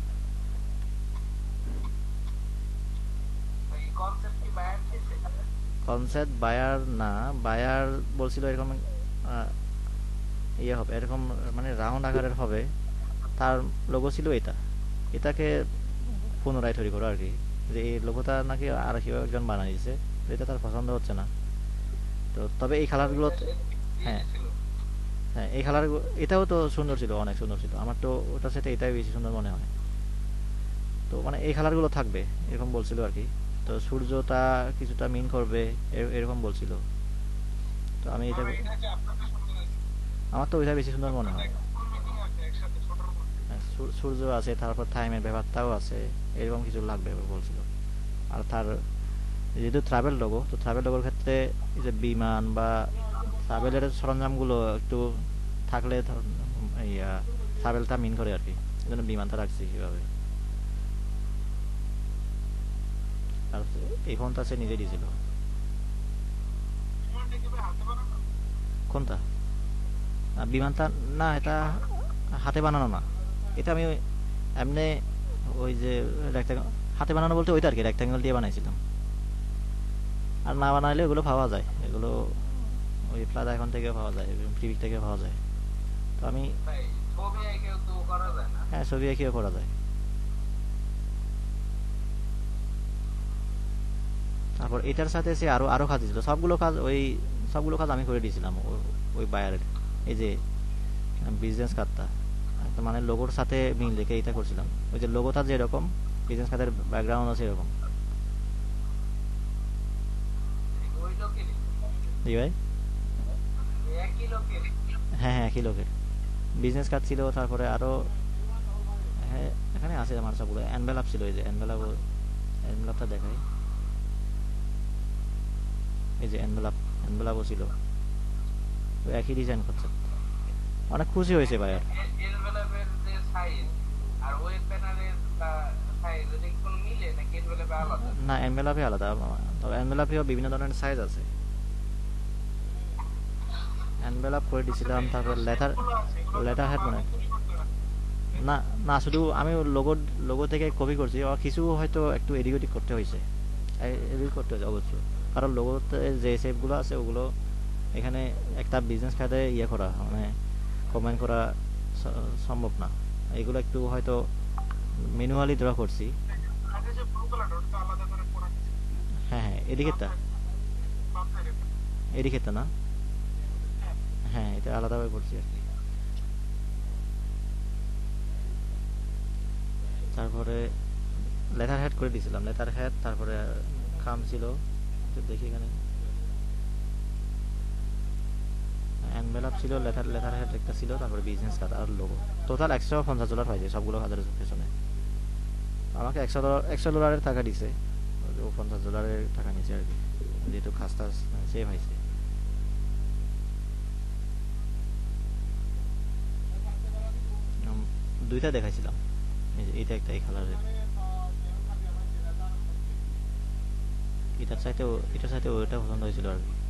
কনসেপ্ট বায়ার না, বায়ার বলছিল এরকম ইয়ে হবে, এরকম মানে রাউন্ড আকারের হবে, তার লোগো ছিল এটা, এটাকে পুনরায় তৈরি করো আর কি, যে এই লোগোটা নাকি আর কেউ একজন বানিয়ে দিয়েছে, এটা তার পছন্দ হচ্ছে না। তো তবে এই কালারগুলো, হ্যাঁ হ্যাঁ এই কালার, এটাও তো সুন্দর ছিল, অনেক সুন্দর ছিল, আমার তো ওটার সাথে এটাই বেশি সুন্দর মনে হয়। তো মানে এই কালারগুলো থাকবে এরকম বলছিল আর কি, তো সূর্যটা কিছুটা মিন করবে এরকম বলছিল। তো আমি এটা আমার তো ওইটা বেশি সুন্দর মনে ব্যাপারটা হয়। একটু ফুল মিনিং আছে একসাথে ছোটর মধ্যে। হ্যাঁ, সূর- সূর্য আছে, তারপর টাইমের ব্যাপারটাও আছে, এরকম কিছু লাগবে বলছিল। আর তার যেহেতু ট্রাভেল লোগো, তো ট্রাভেল লোগোর ক্ষেত্রে এই যে বিমান বা ট্রাভেলের সরঞ্জামগুলো একটু থাকলে ধর- ইয়া ট্রাভেলটা মিন করে আর কি, এই জন্য বিমানটা রাখছি কীভাবে। আর এই ফোনটা সে নিজে দিয়েছিল। বিমানটা কি ভাই হাতে বানানো? কোনটা? আহ, বিমানটা? না, এটা হাতে বানানো না। এটা আমি ওই এমনি ওই যে rectangle- হাতে বানানো বলতে ওইটা আর কি, রেক্টাঙ্গেল দিয়ে বানাইছিলাম। আর না বানাইলে ওগুলো পাওয়া যায়, এগুলো ওই প্লাজা এখন থেকে পাওয়া যায়, টিভি থেকে পাওয়া যায়। তো আমি, ভাই ছবি এঁকেও তো করা যায় না? হ্যাঁ, ছবি এঁকেও করা যায়। তারপর এটার সাথে সে আরো আরো কাজ দিয়েছিল, সবগুলো কাজ ওই সবগুলো কাজ আমি করে দিয়েছিলাম ও- ওই বায়ারের। এই যে বিজনেস কার্ডটা একটা মানে লোগোর সাথে মিল রেখে এটা করছিলাম। ওই যে লোগোটা যেরকম, বিজনেস কার্ডের ব্যাকগ্রাউন্ড আছে এরকম। ওই লোকেরই? জি ভাই। একই লোকের? হ্যাঁ হ্যাঁ, একই লোকের। বিজনেস কার্ড ছিল, তারপরে আরো, হ্যাঁ এখানে আছে আমার সবগুলো। এনভেলাপ ছিল, এই যে এনভেলাপ, এনভেলাপটা দেখাই। এই যে এনভেলাপ, এনভেলাপও ছিল, ওই একই ডিজাইন করছে। অনেক খুশি হয়েছে ভাই। আর এনভেলপের যে সাইজ আর ওয়েব প্যানেলের সাইজ এটা কি কোনো মিলে নাকি এনভেলপে আলাদা? না, এনভেলাপই আলাদা, তবে এনভেলাপেও বিভিন্ন ধরনের সাইজ আছে। এনভেলাপ করে আচ্ছা দিয়েছিলাম, ভাই, এই যে তারপর লেটার, শেপগুলো আছে এগুলো তো লেটার সব হেড মনে আমি হয়। তৈরি করতে পারি? না না, শুধু আমি লোগো লোগো থেকে কপি করছি, আর কিছু হয়তো একটু এডিট ওডিট করতে হয়েছে, এডিট করতে হয়েছে অবশ্যই। কারণ লোগোতে যে শেপগুলো আছে ওগুলো এখানে একটা বিজনেস কার্ডে ইয়ে করা মানে কমেন্ট করা স- সম্ভব না। এগুলো একটু হয়তো ম্যানুয়ালি ড্র করছি। আগে যে ব্লু কালারটা ওটা তো আলাদা করে করা হয়েছে হ্যাঁ হ্যাঁ, বাম এদিকেরটা, সাইড, বাম সাইডে। এদিকেরটা না, হ্যাঁ এটা আলাদাভাবে করছি আর কি। তারপরে লেটার হেড করে দিয়েছিলাম, লেটার হেড, তারপরে খাম ছিল, একটু দেখি এখানে এনভেলাপ ছিল, লেটার লেটার হেড একটা ছিল, তারপরে বিজনেস কার্ড আর লোগো। টোটাল একশো পঞ্চাশ ডলার হয়েছে সবগুলো কাজের পেছনে। আমাকে একশো ডলার একশো ডলারের টাকা দিছে, ও পঞ্চাশ ডলারের টাকা নিচে আর কি, যেহেতু খাস টাস সেভ হয়েছে। উম, দুইটা দেখাইছিলাম, এই যে এইটা একটা এই কালারের, এটার চাইতে ও- এটার চাইতে ওইটা পছন্দ হয়েছিল আর কি।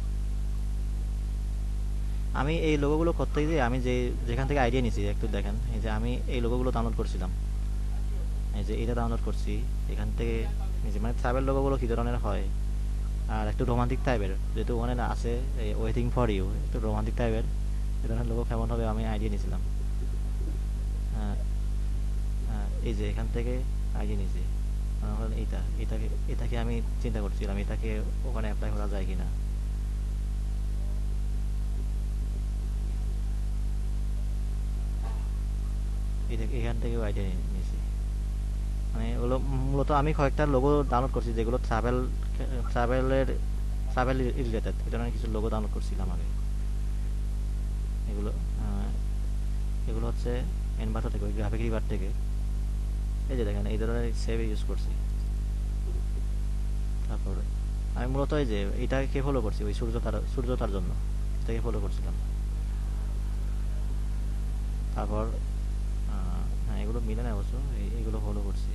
আমি এই লোগোগুলো করতে গিয়ে আমি যে যেখান থেকে আইডিয়া নিছি একটু দেখেন, এই যে আমি এই লোগোগুলো ডাউনলোড করছিলাম, এই যে এটা ডাউনলোড করছি এখান থেকে। এই যে মানে ট্রাভেল লোগোগুলো কী ধরনের হয়, আর একটু রোমান্টিক টাইপের, যেহেতু ওখানে না আছে ওয়েটিং ফর ইউ, একটু রোমান্টিক টাইপের এ ধরনের লোগো কেমন হবে আমি আইডিয়া নিয়েছিলাম। হ্যাঁ, হ্যাঁ, এই যে এখান থেকে আইডিয়া নিয়েছি। মনে করেন এইটা, এটাকে এটাকে আমি চিন্তা করছিলাম এটাকে ওখানে অ্যাপ্লাই করা যায় কিনা। এটা এখান থেকেও আইডিয়া নিয়েছি। মানে ওগুলো মূলত আমি কয়েকটা লোগো ডাউনলোড করছি যেগুলো ট্রাভেল ট্রাভেলের ট্রাভেল রিলেটেড, এই ধরনের কিছু লোগো ডাউনলোড করছিলাম আগে। এগুলো আহ, এগুলো হচ্ছে এনভাটো থেকে, ওই গ্রাফিক রিভার থেকে। এই যে দেখেন এই ধরনের সেভ ইউজ করছি। তারপর আমি মূলত এই যে এটাকে ফলো করছি ওই সূর্যতার সূর্যতার জন্য, এটাকে ফলো করছিলাম। তারপর আহ, হ্যাঁ এগুলো মিলে না অবশ্য, এই- এগুলো ফলো করছি।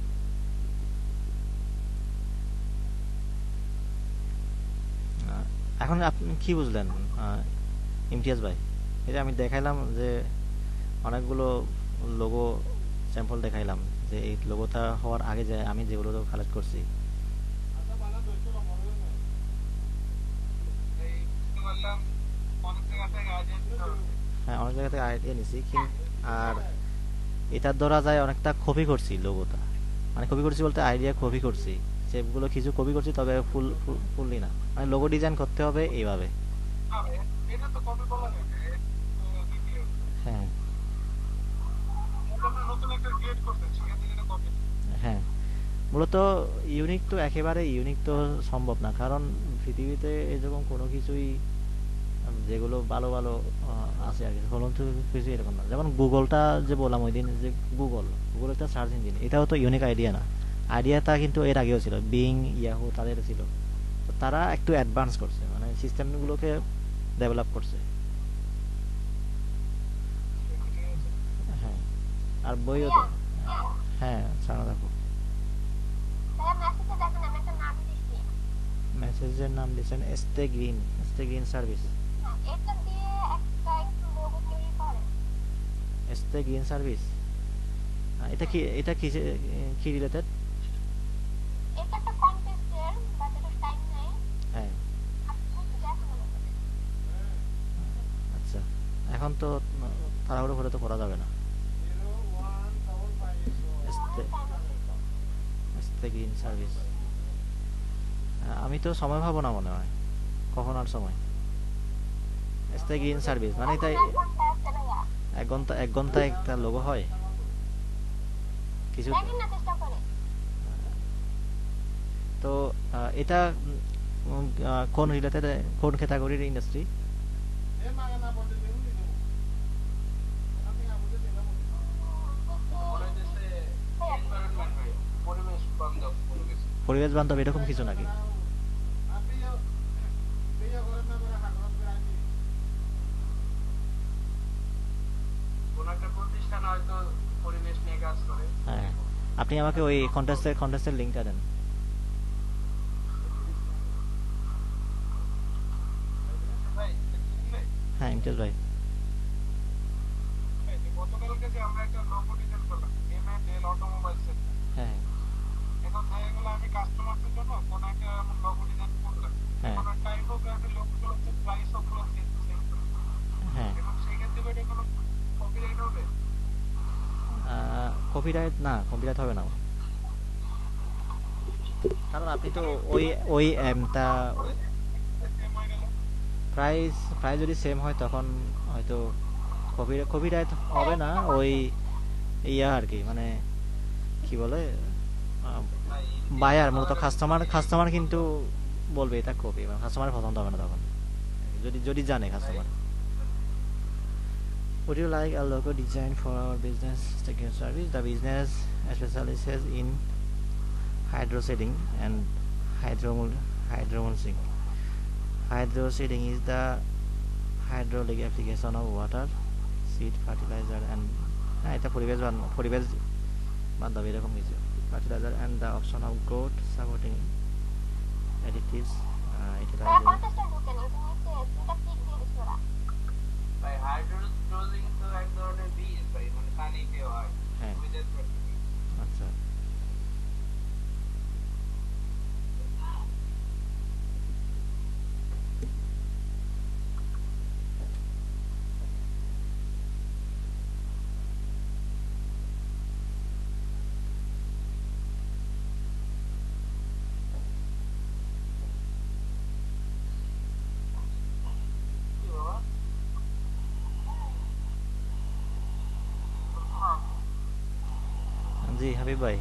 আহ, এখন আপনি কি বুঝলেন আহ, ইমতিয়াজ ভাই? এই যে আমি দেখাইলাম যে অনেকগুলো লোগো স্যাম্পল দেখাইলাম, যে এই লোগোটা হওয়ার আগে যে আমি যেগুলো কালেক্ট করছি। এই বুঝতে পারলাম অনেক জায়গা থেকে আইডিয়া নিতে হবে। হ্যাঁ, অনেক জায়গা থেকে আইডিয়া নিছি কিন- আর এটার ধরা যায় অনেকটা কপি করছি লোগোটা, মানে কপি করছি বলতে আইডিয়া কপি করছি, সেগুলো কিছু কপি করছি, তবে ফুল ফুললি না। মানে লোগো ডিজাইন করতে হবে এইভাবে। না ভাই, এটা তো কপি বলা যায় না, এটা তো ই দিয়ে হচ্ছে। হ্যাঁ এটা আপনি নতুন একটা ক্রিয়েট করছেন, সেক্ষেত্রে এটা কপি। হ্যাঁ, মূলত ইউনিক তো একেবারে ইউনিক তো সম্ভব না, কারণ পৃথিবীতে এরকম কোনো কিছুই যেগুলো ভালো ভালো আহ, আছে আর কি, কোনো তো কিছু এরকম না। যেমন গুগলটা যে বললাম ওই দিন, যে গুগল গুগল একটা সার্চ ইঞ্জিন, এটাও তো ইউনিক আইডিয়া না। আইডিয়াটা কিন্তু এর আগেও ছিল, বিং, ইয়াহু তাদের ছিল। তো তারা একটু অ্যাডভান্স করছে, মানে সিস্টেমগুলোকে ডেভেলপ করছে। ঠিক আছে। হ্যাঁ, আর বইও ভাইয়া তো। হ্যাঁ, ছাড়া দেখো। ভাইয়া মেসেজে দেখেন আমি একটা নাম দিছি। মেসেজের নাম দিয়েছেন এস্তে গ্রিন, এস্তে গ্রিন সার্ভিস। হ্যাঁ, এটা দিয়ে একটা একটু লোগো তৈরি করে। এস্তে গ্রিন সার্ভিস, এটা কি, এটা কি কি রিলেটেড? এটা একটা কন্টেস্টের, বাট এটা টাইম নাই। হ্যাঁ, আপনি একটু দেখেন আমাকে। আচ্ছা। এখন তো উম, তাড়াহুড়ো করে তো করা যাবে না। এস্তে, অনেক টাইম আছে তো। এস্তে গ্রিন সার্ভিস। আমি তো সময় পাবো না মনে হয়, কখন আর সময়। এস্তে গ্রিন সার্ভিস মানে এখন তাই। এক ঘন্টা আছে ভাইয়া। এক ঘন্টা, এক ঘন্টা একটা লোগো হয় কিছু। দেখেন না চেষ্টা করে। তো আহ, এটা উম, আহ, কোন রিলেটেড, কোন ক্যাটাগরির ইন্ডাস্ট্রি? মনে হইতেছে এনভায়রনমেন্ট ভাই, পরিবেশ বান্ধব কোনো কিছু। পরিবেশ বান্ধব এরকম কিছু নাকি? কোনো একটা প্রতিষ্ঠান হয়তো পরিবেশ নিয়ে কাজ করে। হ্যাঁ, আপনি আমাকে ওই কন্টেস্টের কন্টেস্টের লিঙ্কটা দেন। ভাই শুনলে, হ্যাঁ, ইমতিয়াজ ভাই। এই যে গতকালকে যে আমরা একটা লোগো ডিজাইন করলাম, এম এন্ড এল অটোমোবাইলস এর, হ্যাঁ এখন দেখা গেলো আমি কাস্টমারদের জন্য কোন একটা এমন লোগো ডিজাইন করলাম, হ্যাঁ এখন ওই টাইপোগ্রাফি লোগোগুলো হচ্ছে প্রাইস ওগুলো সেম সেম, হ্যাঁ। এখন সেই ক্ষেত্রে কি এটা কোনো কপিরাইট হবে? কপিরাইট না, কপিরাইট হবে না, কারণ আপনি তো ওই ওই এমটা সেম হয়ে গেল। প্রাইস, প্রাইস যদি সেম হয় তখন হয়তো কপি কপিরাইট ভাইয়া হবে না। এটা ওই কন্টেস্ট। ইয়া আর কি, মানে কি বলে, ভাই ইন্ডিয়া বায়ার মূলত আর কাস্টমার, কাস্টমার কিন্তু বলবে এটা কপি, মানে কাস্টমারের পছন্দ হবে না তখন, যদি যদি জানে ভাই customer. Would you like a logo design for our business security service? The business specializes in hydro seeding and hydromul hydromulching. Hydro seeding is the hydraulic application of water, seed, fertilizer and হ্যাঁ, এটা পরিবেশ বান- পরিবেশ বান্ধব এরকম কিছু। Fertilizer and the option of growth supporting additives, uh, ভাইয়া utilizing. কন্টেস্টে ঢুকেন, এটা নিচে দুটা টিক দিয়ে দিছে ওরা। ভাই হাইড্রোজেন তো এক ধরনের বীজ ভাই, মানে পানিতে হয়, হ্যাঁ, বুঝতে পারছি। আচ্ছা। কি বাবা? হ্যাঁ, জি হাবিব ভাই,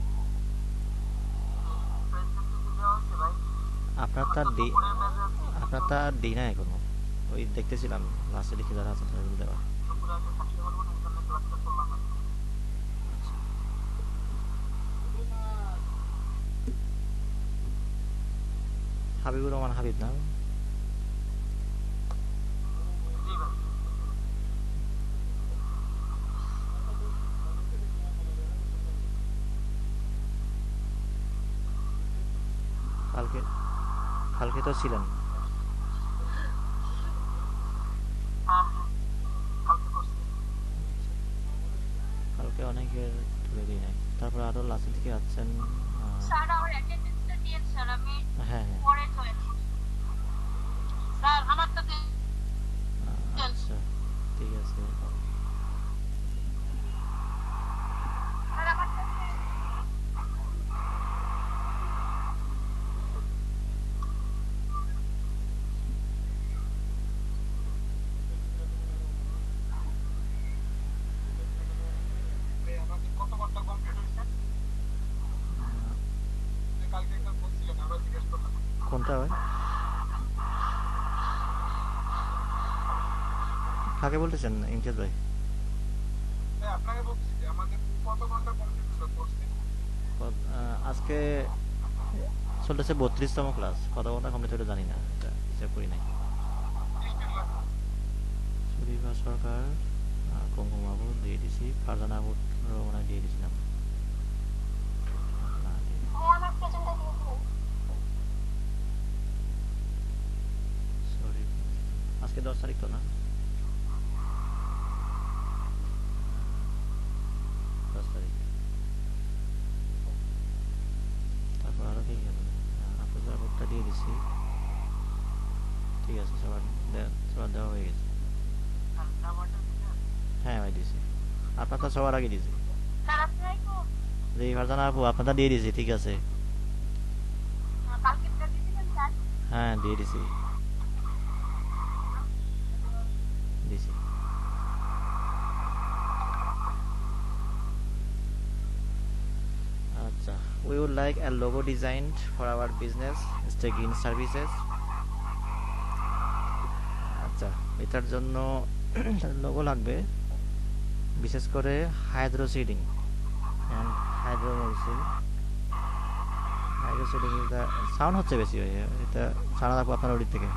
প্রেসক্রিপশন কি দেওয়া হচ্ছে ভাই? আপনার আমার তার তো ডি, দুপুরের বেলা আপনার তার ডি না এখনো, ওই দেখতেছিলাম লাস্টে লিখে দেওয়া আছে আপনার দেওয়া। দুপুরে আগে থাকতে পারবো না, ইন্টারনেট ক্লাসটা করলাম না। হাবিবুর রহমান হাবিব না? জি ভাই। কালকে, কালকে তো ছিলেন। হ্যাঁ হ্যাঁ, কালকে করছি। কালকে অনেকের তুলে দিই নাই, তারপর আরো লাস্টের দিকে আছেন। আহ, স্যার আমার অ্যাটেন্ডেন্সটা দিয়েন স্যার, আমি হ্যাঁ হ্যাঁ, পরে জয়েন করছি। স্যার আমারটা দিন। আহ, আচ্ছা ঠিক আছে। স্যার আমারটা দিন। ভাই আমাদের কত ঘন্টা কমপ্লিট হয়েছে? আহ, যে কালকে একদম বলছিলেন, আমরা জিজ্ঞেস করলাম। কোনটা হয়? কাকে বলতেছেন ইমতিয়াজ ভাই? ভাই আপনাকে বলতেছি যে আমাদের কত ঘন্টা কমপ্লিট হলো কোর্সে? কত- আহ, আজকে চলতেছে বত্রিশতম ক্লাস। কত ঘন্টা কমপ্লিট হলো জানি না, এটা হিসাব করি নাই। ত্রিশ মিনিট লাগবে। সুদীপা সরকার, আহ, কুমকুম আবু দিয়ে দিছি, ফারজানা আবু রমনা দিয়ে দিছিলাম। না, দিয়ে- ভাইয়া আমার প্রেজেন্টটা দিয়ে দিবেন। সরি, আজকে দশ তারিখ তো না? দশ তারিখ। তারপর আরো কি গেল? আফরোজা আবুরটা দিয়ে দিছি। ঠিক আছে, সবার দে- সবার দেওয়া হয়ে গেছে। আর নাম্বারটা দিবেন? হ্যাঁ ভাই দিছি। আপনার তো সবার আগে দিছি। স্যার আসসালামাইকুম। জি ফারজানা আপু, আপনারটা দিয়ে দিছি, ঠিক আছে। আহ, কালকে এটা দিয়ে দিবেন স্যার। হ্যাঁ দিয়ে দিছি, দিছি। আচ্ছা, we would like a logo designed for our business stay green services. আচ্ছা, এটার জন্য লোগো লাগবে, বিশেষ করে hydro seeding and hydro mulching. Hydro seeding is the sound হচ্ছে বেশি হয়ে, এটা সারা রাখবো আপনার ওদিক থেকে।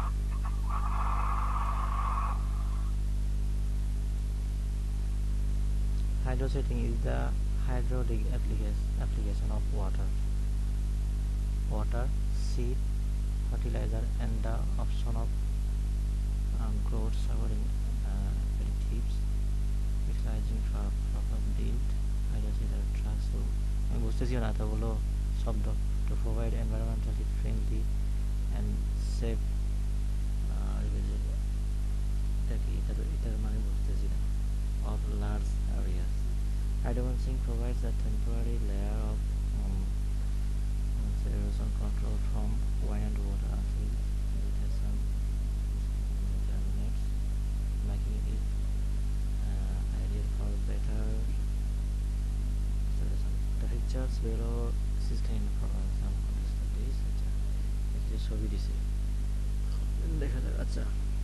Hydro seeding is the hydraulic application application of water, water, seed, fertilizer, and the option of um, growth suffering uh, additives, utilizing for proper build. Hydro seeder trust to আমি বুঝতেছি না এতগুলো শব্দ। To provide environmentally friendly and safe uh, এটা কি, এটা এটার মানে বুঝতেছি না। Of large areas. Hydroseeding provides a temporary layer of um, erosion control from wind and water until vegetation germinates, making it uh, ideal for better installation. The pictures below sustain for some studies. আচ্ছা, একটি ছবি দিছে, দেখা যাক। আচ্ছা,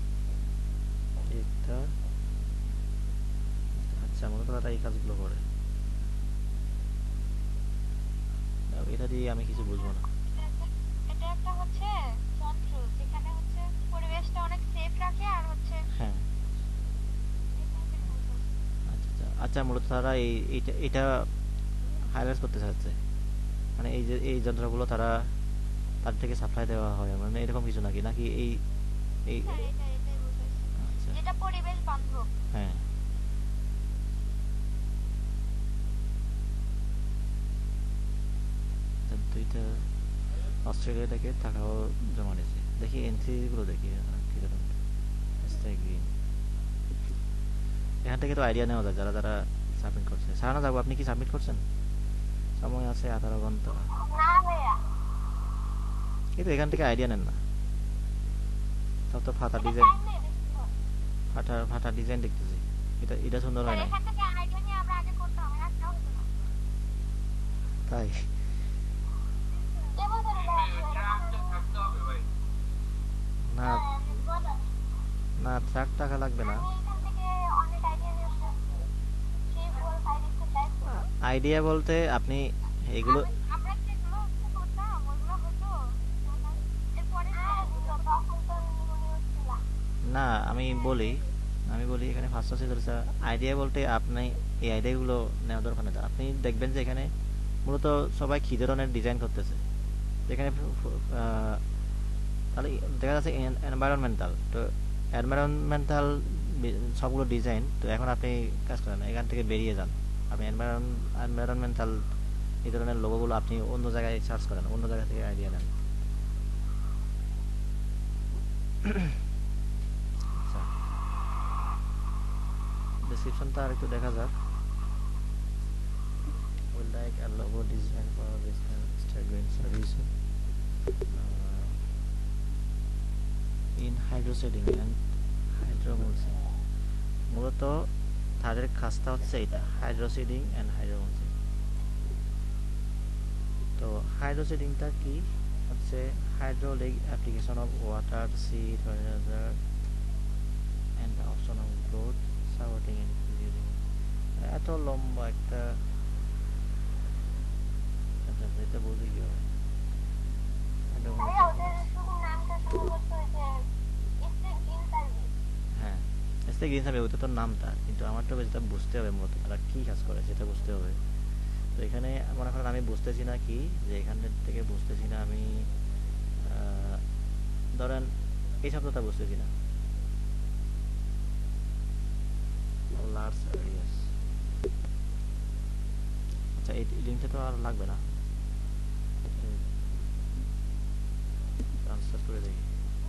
এটা আচ্ছা, মূলত তারা এই কাজগুলো করে। এটা দিয়ে আমি কিছু বুঝবো না। এটা একটা হচ্ছে যন্ত্র যেখানে হচ্ছে পরিবেশটা অনেক সেফ রাখে আর হচ্ছে হ্যাঁ, আচ্ছা আচ্ছা আচ্ছা, মূলত তারা এই এইটা এটা হাইলাইট করতে চাচ্ছে, মানে এই যে এই যন্ত্রগুলো তারা তার থেকে সাপ্লাই দেওয়া হয়, মানে এরকম কিছু নাকি নাকি এই এই স্যার এটা এটাই বুঝাইছে আচ্ছা, যেটা পরিবেশ বান্ধব। হ্যাঁ। তা দুইটা অস্ট্রেলিয়া থেকে টাকাও জমা দিয়েছে। দেখি এন্ট্রিগুলো দেখি কিরকম। স্টাই গ্রিন, এখান থেকে তো আইডিয়া নেওয়া যায় যারা যারা সাবমিট করছে। সারানা যাবো, আপনি কি সাবমিট করছেন? সময় আছে আঠারো ঘন্টা। না ভাইয়া, কিন্তু এখান থেকে আইডিয়া নেন না, সব তো ফাটা এটা ডিজাইন, টাইম নেই বেশি হয়। ফাটা ফাটা ডিজাইন দেখতেছি। এটা এটা সুন্দর স্যার হয় নাই, এখান থেকে আইডিয়া নিয়ে আমরা আগে করতাম, একটাও হতো না। তাই যেমন ধরো এই ট্রাকটা থাকতে হবে ভাই। না বলো, না, ট্রাক টাকা লাগবে না। আমি এখান থেকে অনেক আইডিয়া নিয়ে আসছি। Three four five six life idea বলতে আপনি এগুলো আমরা যেগুলো হচ্ছে করতাম ওগুলো হতো। এরপরে তখন তো নিউজ ছিল। না, আমি বলি আমি বলি এখানে ফার্স্ট আছে ধরেছে আইডিয়া বলতে আপনি এই আইডিয়াগুলো নেওয়া দরকার নেই। আপনি দেখবেন যে এখানে মূলত সবাই কী ধরনের ডিজাইন করতেছে, যেখানে আহ, তাহলে দেখা যাচ্ছে এনভায়রনমেন্টাল, তো এনভায়রনমেন্টাল সবগুলো ডিজাইন। তো এখন আপনি কাজ করেন, এখান থেকে বেরিয়ে যান, আপনি এনভায়রনমেন্টাল এই ধরনের লোগোগুলো আপনি অন্য জায়গায় সার্চ করেন, অন্য জায়গা থেকে আইডিয়া নেন। আচ্ছা, ডেসক্রিপশনটা আর একটু দেখা যাক। We like a logo design for this Instagram service uh, in hydro seeding and hydro mulching. মূলত তাদের কাজটা হচ্ছে এটা, hydro seeding and hydro mulching. তো হাইড্রো সিডিংটা কি হচ্ছে? hydraulic application of water, seed, fertilizer, and the option option of growth supporting increasing এত লম্বা একটা আচ্ছা এটা বুঝি কি হবে এটা কোনো ভাইয়া ওদের শুধু নামটা সম্ভবত ওই যে স্টেট গ্রিন সার্ভিস। হ্যাঁ এসে গ্রিন সার্ভিস ওটা তো নামটা কিন্তু আমার তো যেটা বুঝতে হবে মূলত তারা কি কাজ করে সেটা বুঝতে হবে তো এখানে মনে করেন আমি বুঝতেছি না কি যে এখান থেকে বুঝতেছি না আমি আহ, ধরেন এই শব্দটা বুঝতেছি না লার্জ এরিয়াস আচ্ছা এই লিঙ্কটা তো আর লাগবে না ট্রান্সফার করে দেখি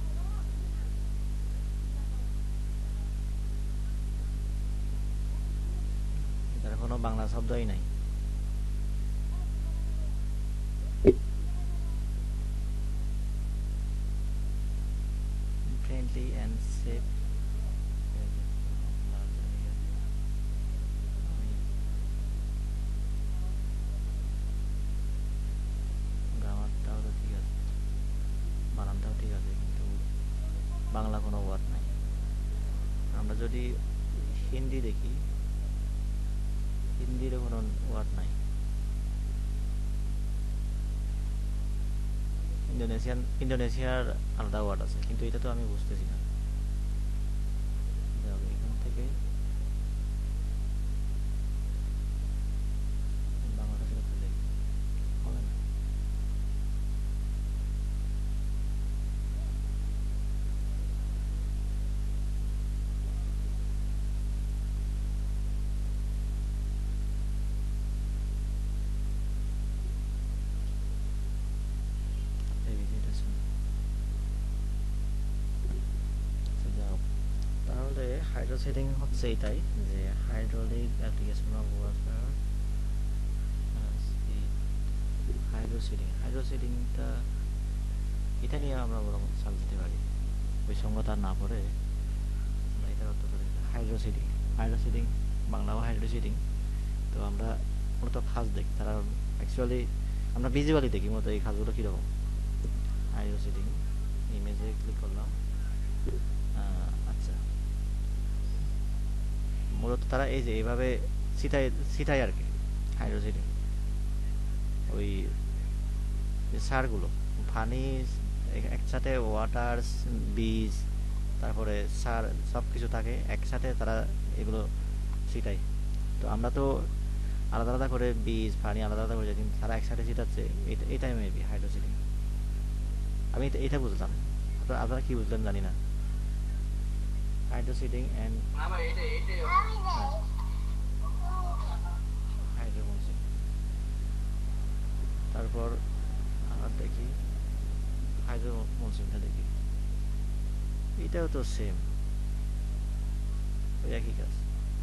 এটার কোনো বাংলা শব্দই নাই friendly and safe গ্রামারটাও তো ঠিক আছে বানানটাও ঠিক আছে কিন্তু বাংলা কোনো ওয়ার্ড নাই আমরা যদি হিন্দি দেখি হিন্দিরও কোনো ওয়ার্ড নাই ইন্দোনেশিয়ান ইন্দোনেশিয়ার আলাদা ওয়ার্ড আছে কিন্তু এটা তো আমি বুঝতেছি না যাও এখান থেকে বাংলাটা সেটা খুলে দেখি হবে না দেখি যে এটা শুনি আচ্ছা যাও তাহলে হাইড্রো সেটিং হচ্ছে এটাই যে hydraulic application of water hydro setting hydro সেটিংটা এটা নিয়ে আমরা বরং চাল দিতে পারি ওই সংজ্ঞাটা না পড়ে আমরা এটার অর্থ করে হাইড্রো সেটিং হাইড্রো সেটিং বাংলাও হাইড্রো সেটিং তো আমরা মূলত খাস দেখি তারা অ্যাকচুয়ালি আমরা ভিজুয়ালি দেখি মূলত এই খাসগুলো কীরকম হাইড্রো সেটিং ইমেজে ক্লিক করলাম আচ্ছা মূলত তারা এই যে এইভাবে সিটাই সিটাই আর কি হাইড্রো সেটিং ওই যে সারগুলো পানি একসাথে ওয়াটার বীজ তারপরে সার সব কিছু থাকে একসাথে তারা এগুলো ছিটায় তো আমরা তো আলাদা আলাদা করে বীজ পানি আলাদা আলাদা করে কিন্তু তারা একসাথে ছিটাচ্ছে এটা এটাই মেবি হাইড্রো সেটিং আমি এটা এটা বুঝলাম আপনারা আপনারা কি বুঝলেন জানি না hydro setting and hydro mulching তারপর আর দেখি হাইড্রো মলচিংটা দেখি এটাও তো সেম ওই একই কাজ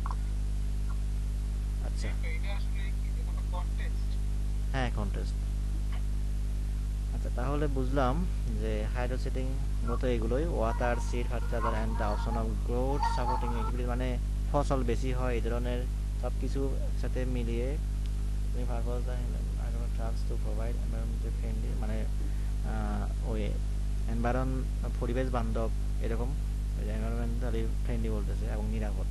আচ্ছা এটা আসলে কি কোনো কন্টেক্সট হ্যাঁ কন্টেস্ট আচ্ছা তাহলে বুঝলাম যে হাইড্রো সেটিং মতো এগুলোই water seed fertiliser and the option of growth supporting activity মানে ফসল বেশি হয় এই ধরনের সব কিছু একসাথে মিলিয়ে তুমি purpose tracks to provide environmental friendly মানে ওই এনভায়রন পরিবেশ বান্ধব এরকম এনভায়রনমেন্টালি ফ্রেন্ডলি বলতেছে এবং নিরাপদ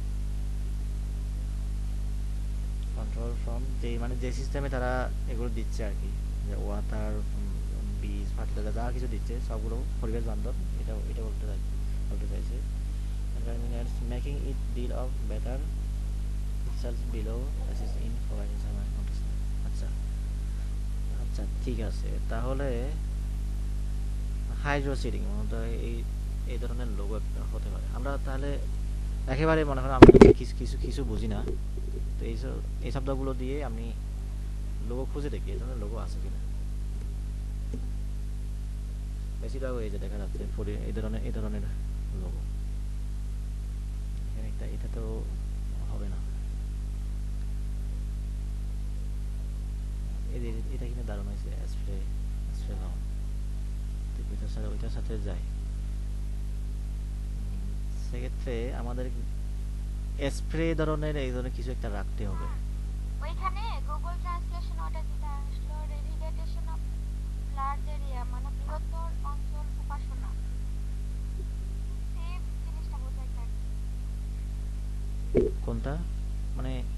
কন্ট্রোল ফ্রম যে মানে যে সিস্টেমে তারা এগুলো দিচ্ছে আর কি যে ওয়াটার বীজ ফার্টিলাইজার যা কিছু দিচ্ছে সবগুলো পরিবেশ বান্ধব এটা এটা বলতে চাই বলতে চাইছে environment making it deal of better features below assist in providing some আচ্ছা আচ্ছা ঠিক আছে তাহলে হাইড্রো সিডিং মূলত এই এই ধরনের লোগো একটা হতে পারে আমরা তাহলে একেবারে মনে করেন আমরা কিছু কিছু কিছু বুঝি না তো এই এই শব্দগুলো দিয়ে আমি লোগো খুঁজে দেখি এই ধরনের লোগো আছে কিনা বেশিরভাগ এই যে দেখা যাচ্ছে এই ধরনের এই ধরনের লোগো এখানে একটা এটা তো হবে না এটা কিনে দারুণ হয়েছে স্প্রে স্প্রে লাও ওইটার সাথে ওইটার সাথে যায় সেক্ষেত্রে আমাদের স্প্রে ধরনের এই ধরনের কিছু একটা রাখতে হবে ওইখানে গুগল ট্রান্সলেশন ওটা যেটা আসলো রেডিডেটেশন অফ লার্জ এরিয়া মানে বৃহত্তর অঞ্চল উপাসনা সেম জিনিসটা বোঝায় আর কোনটা? মানে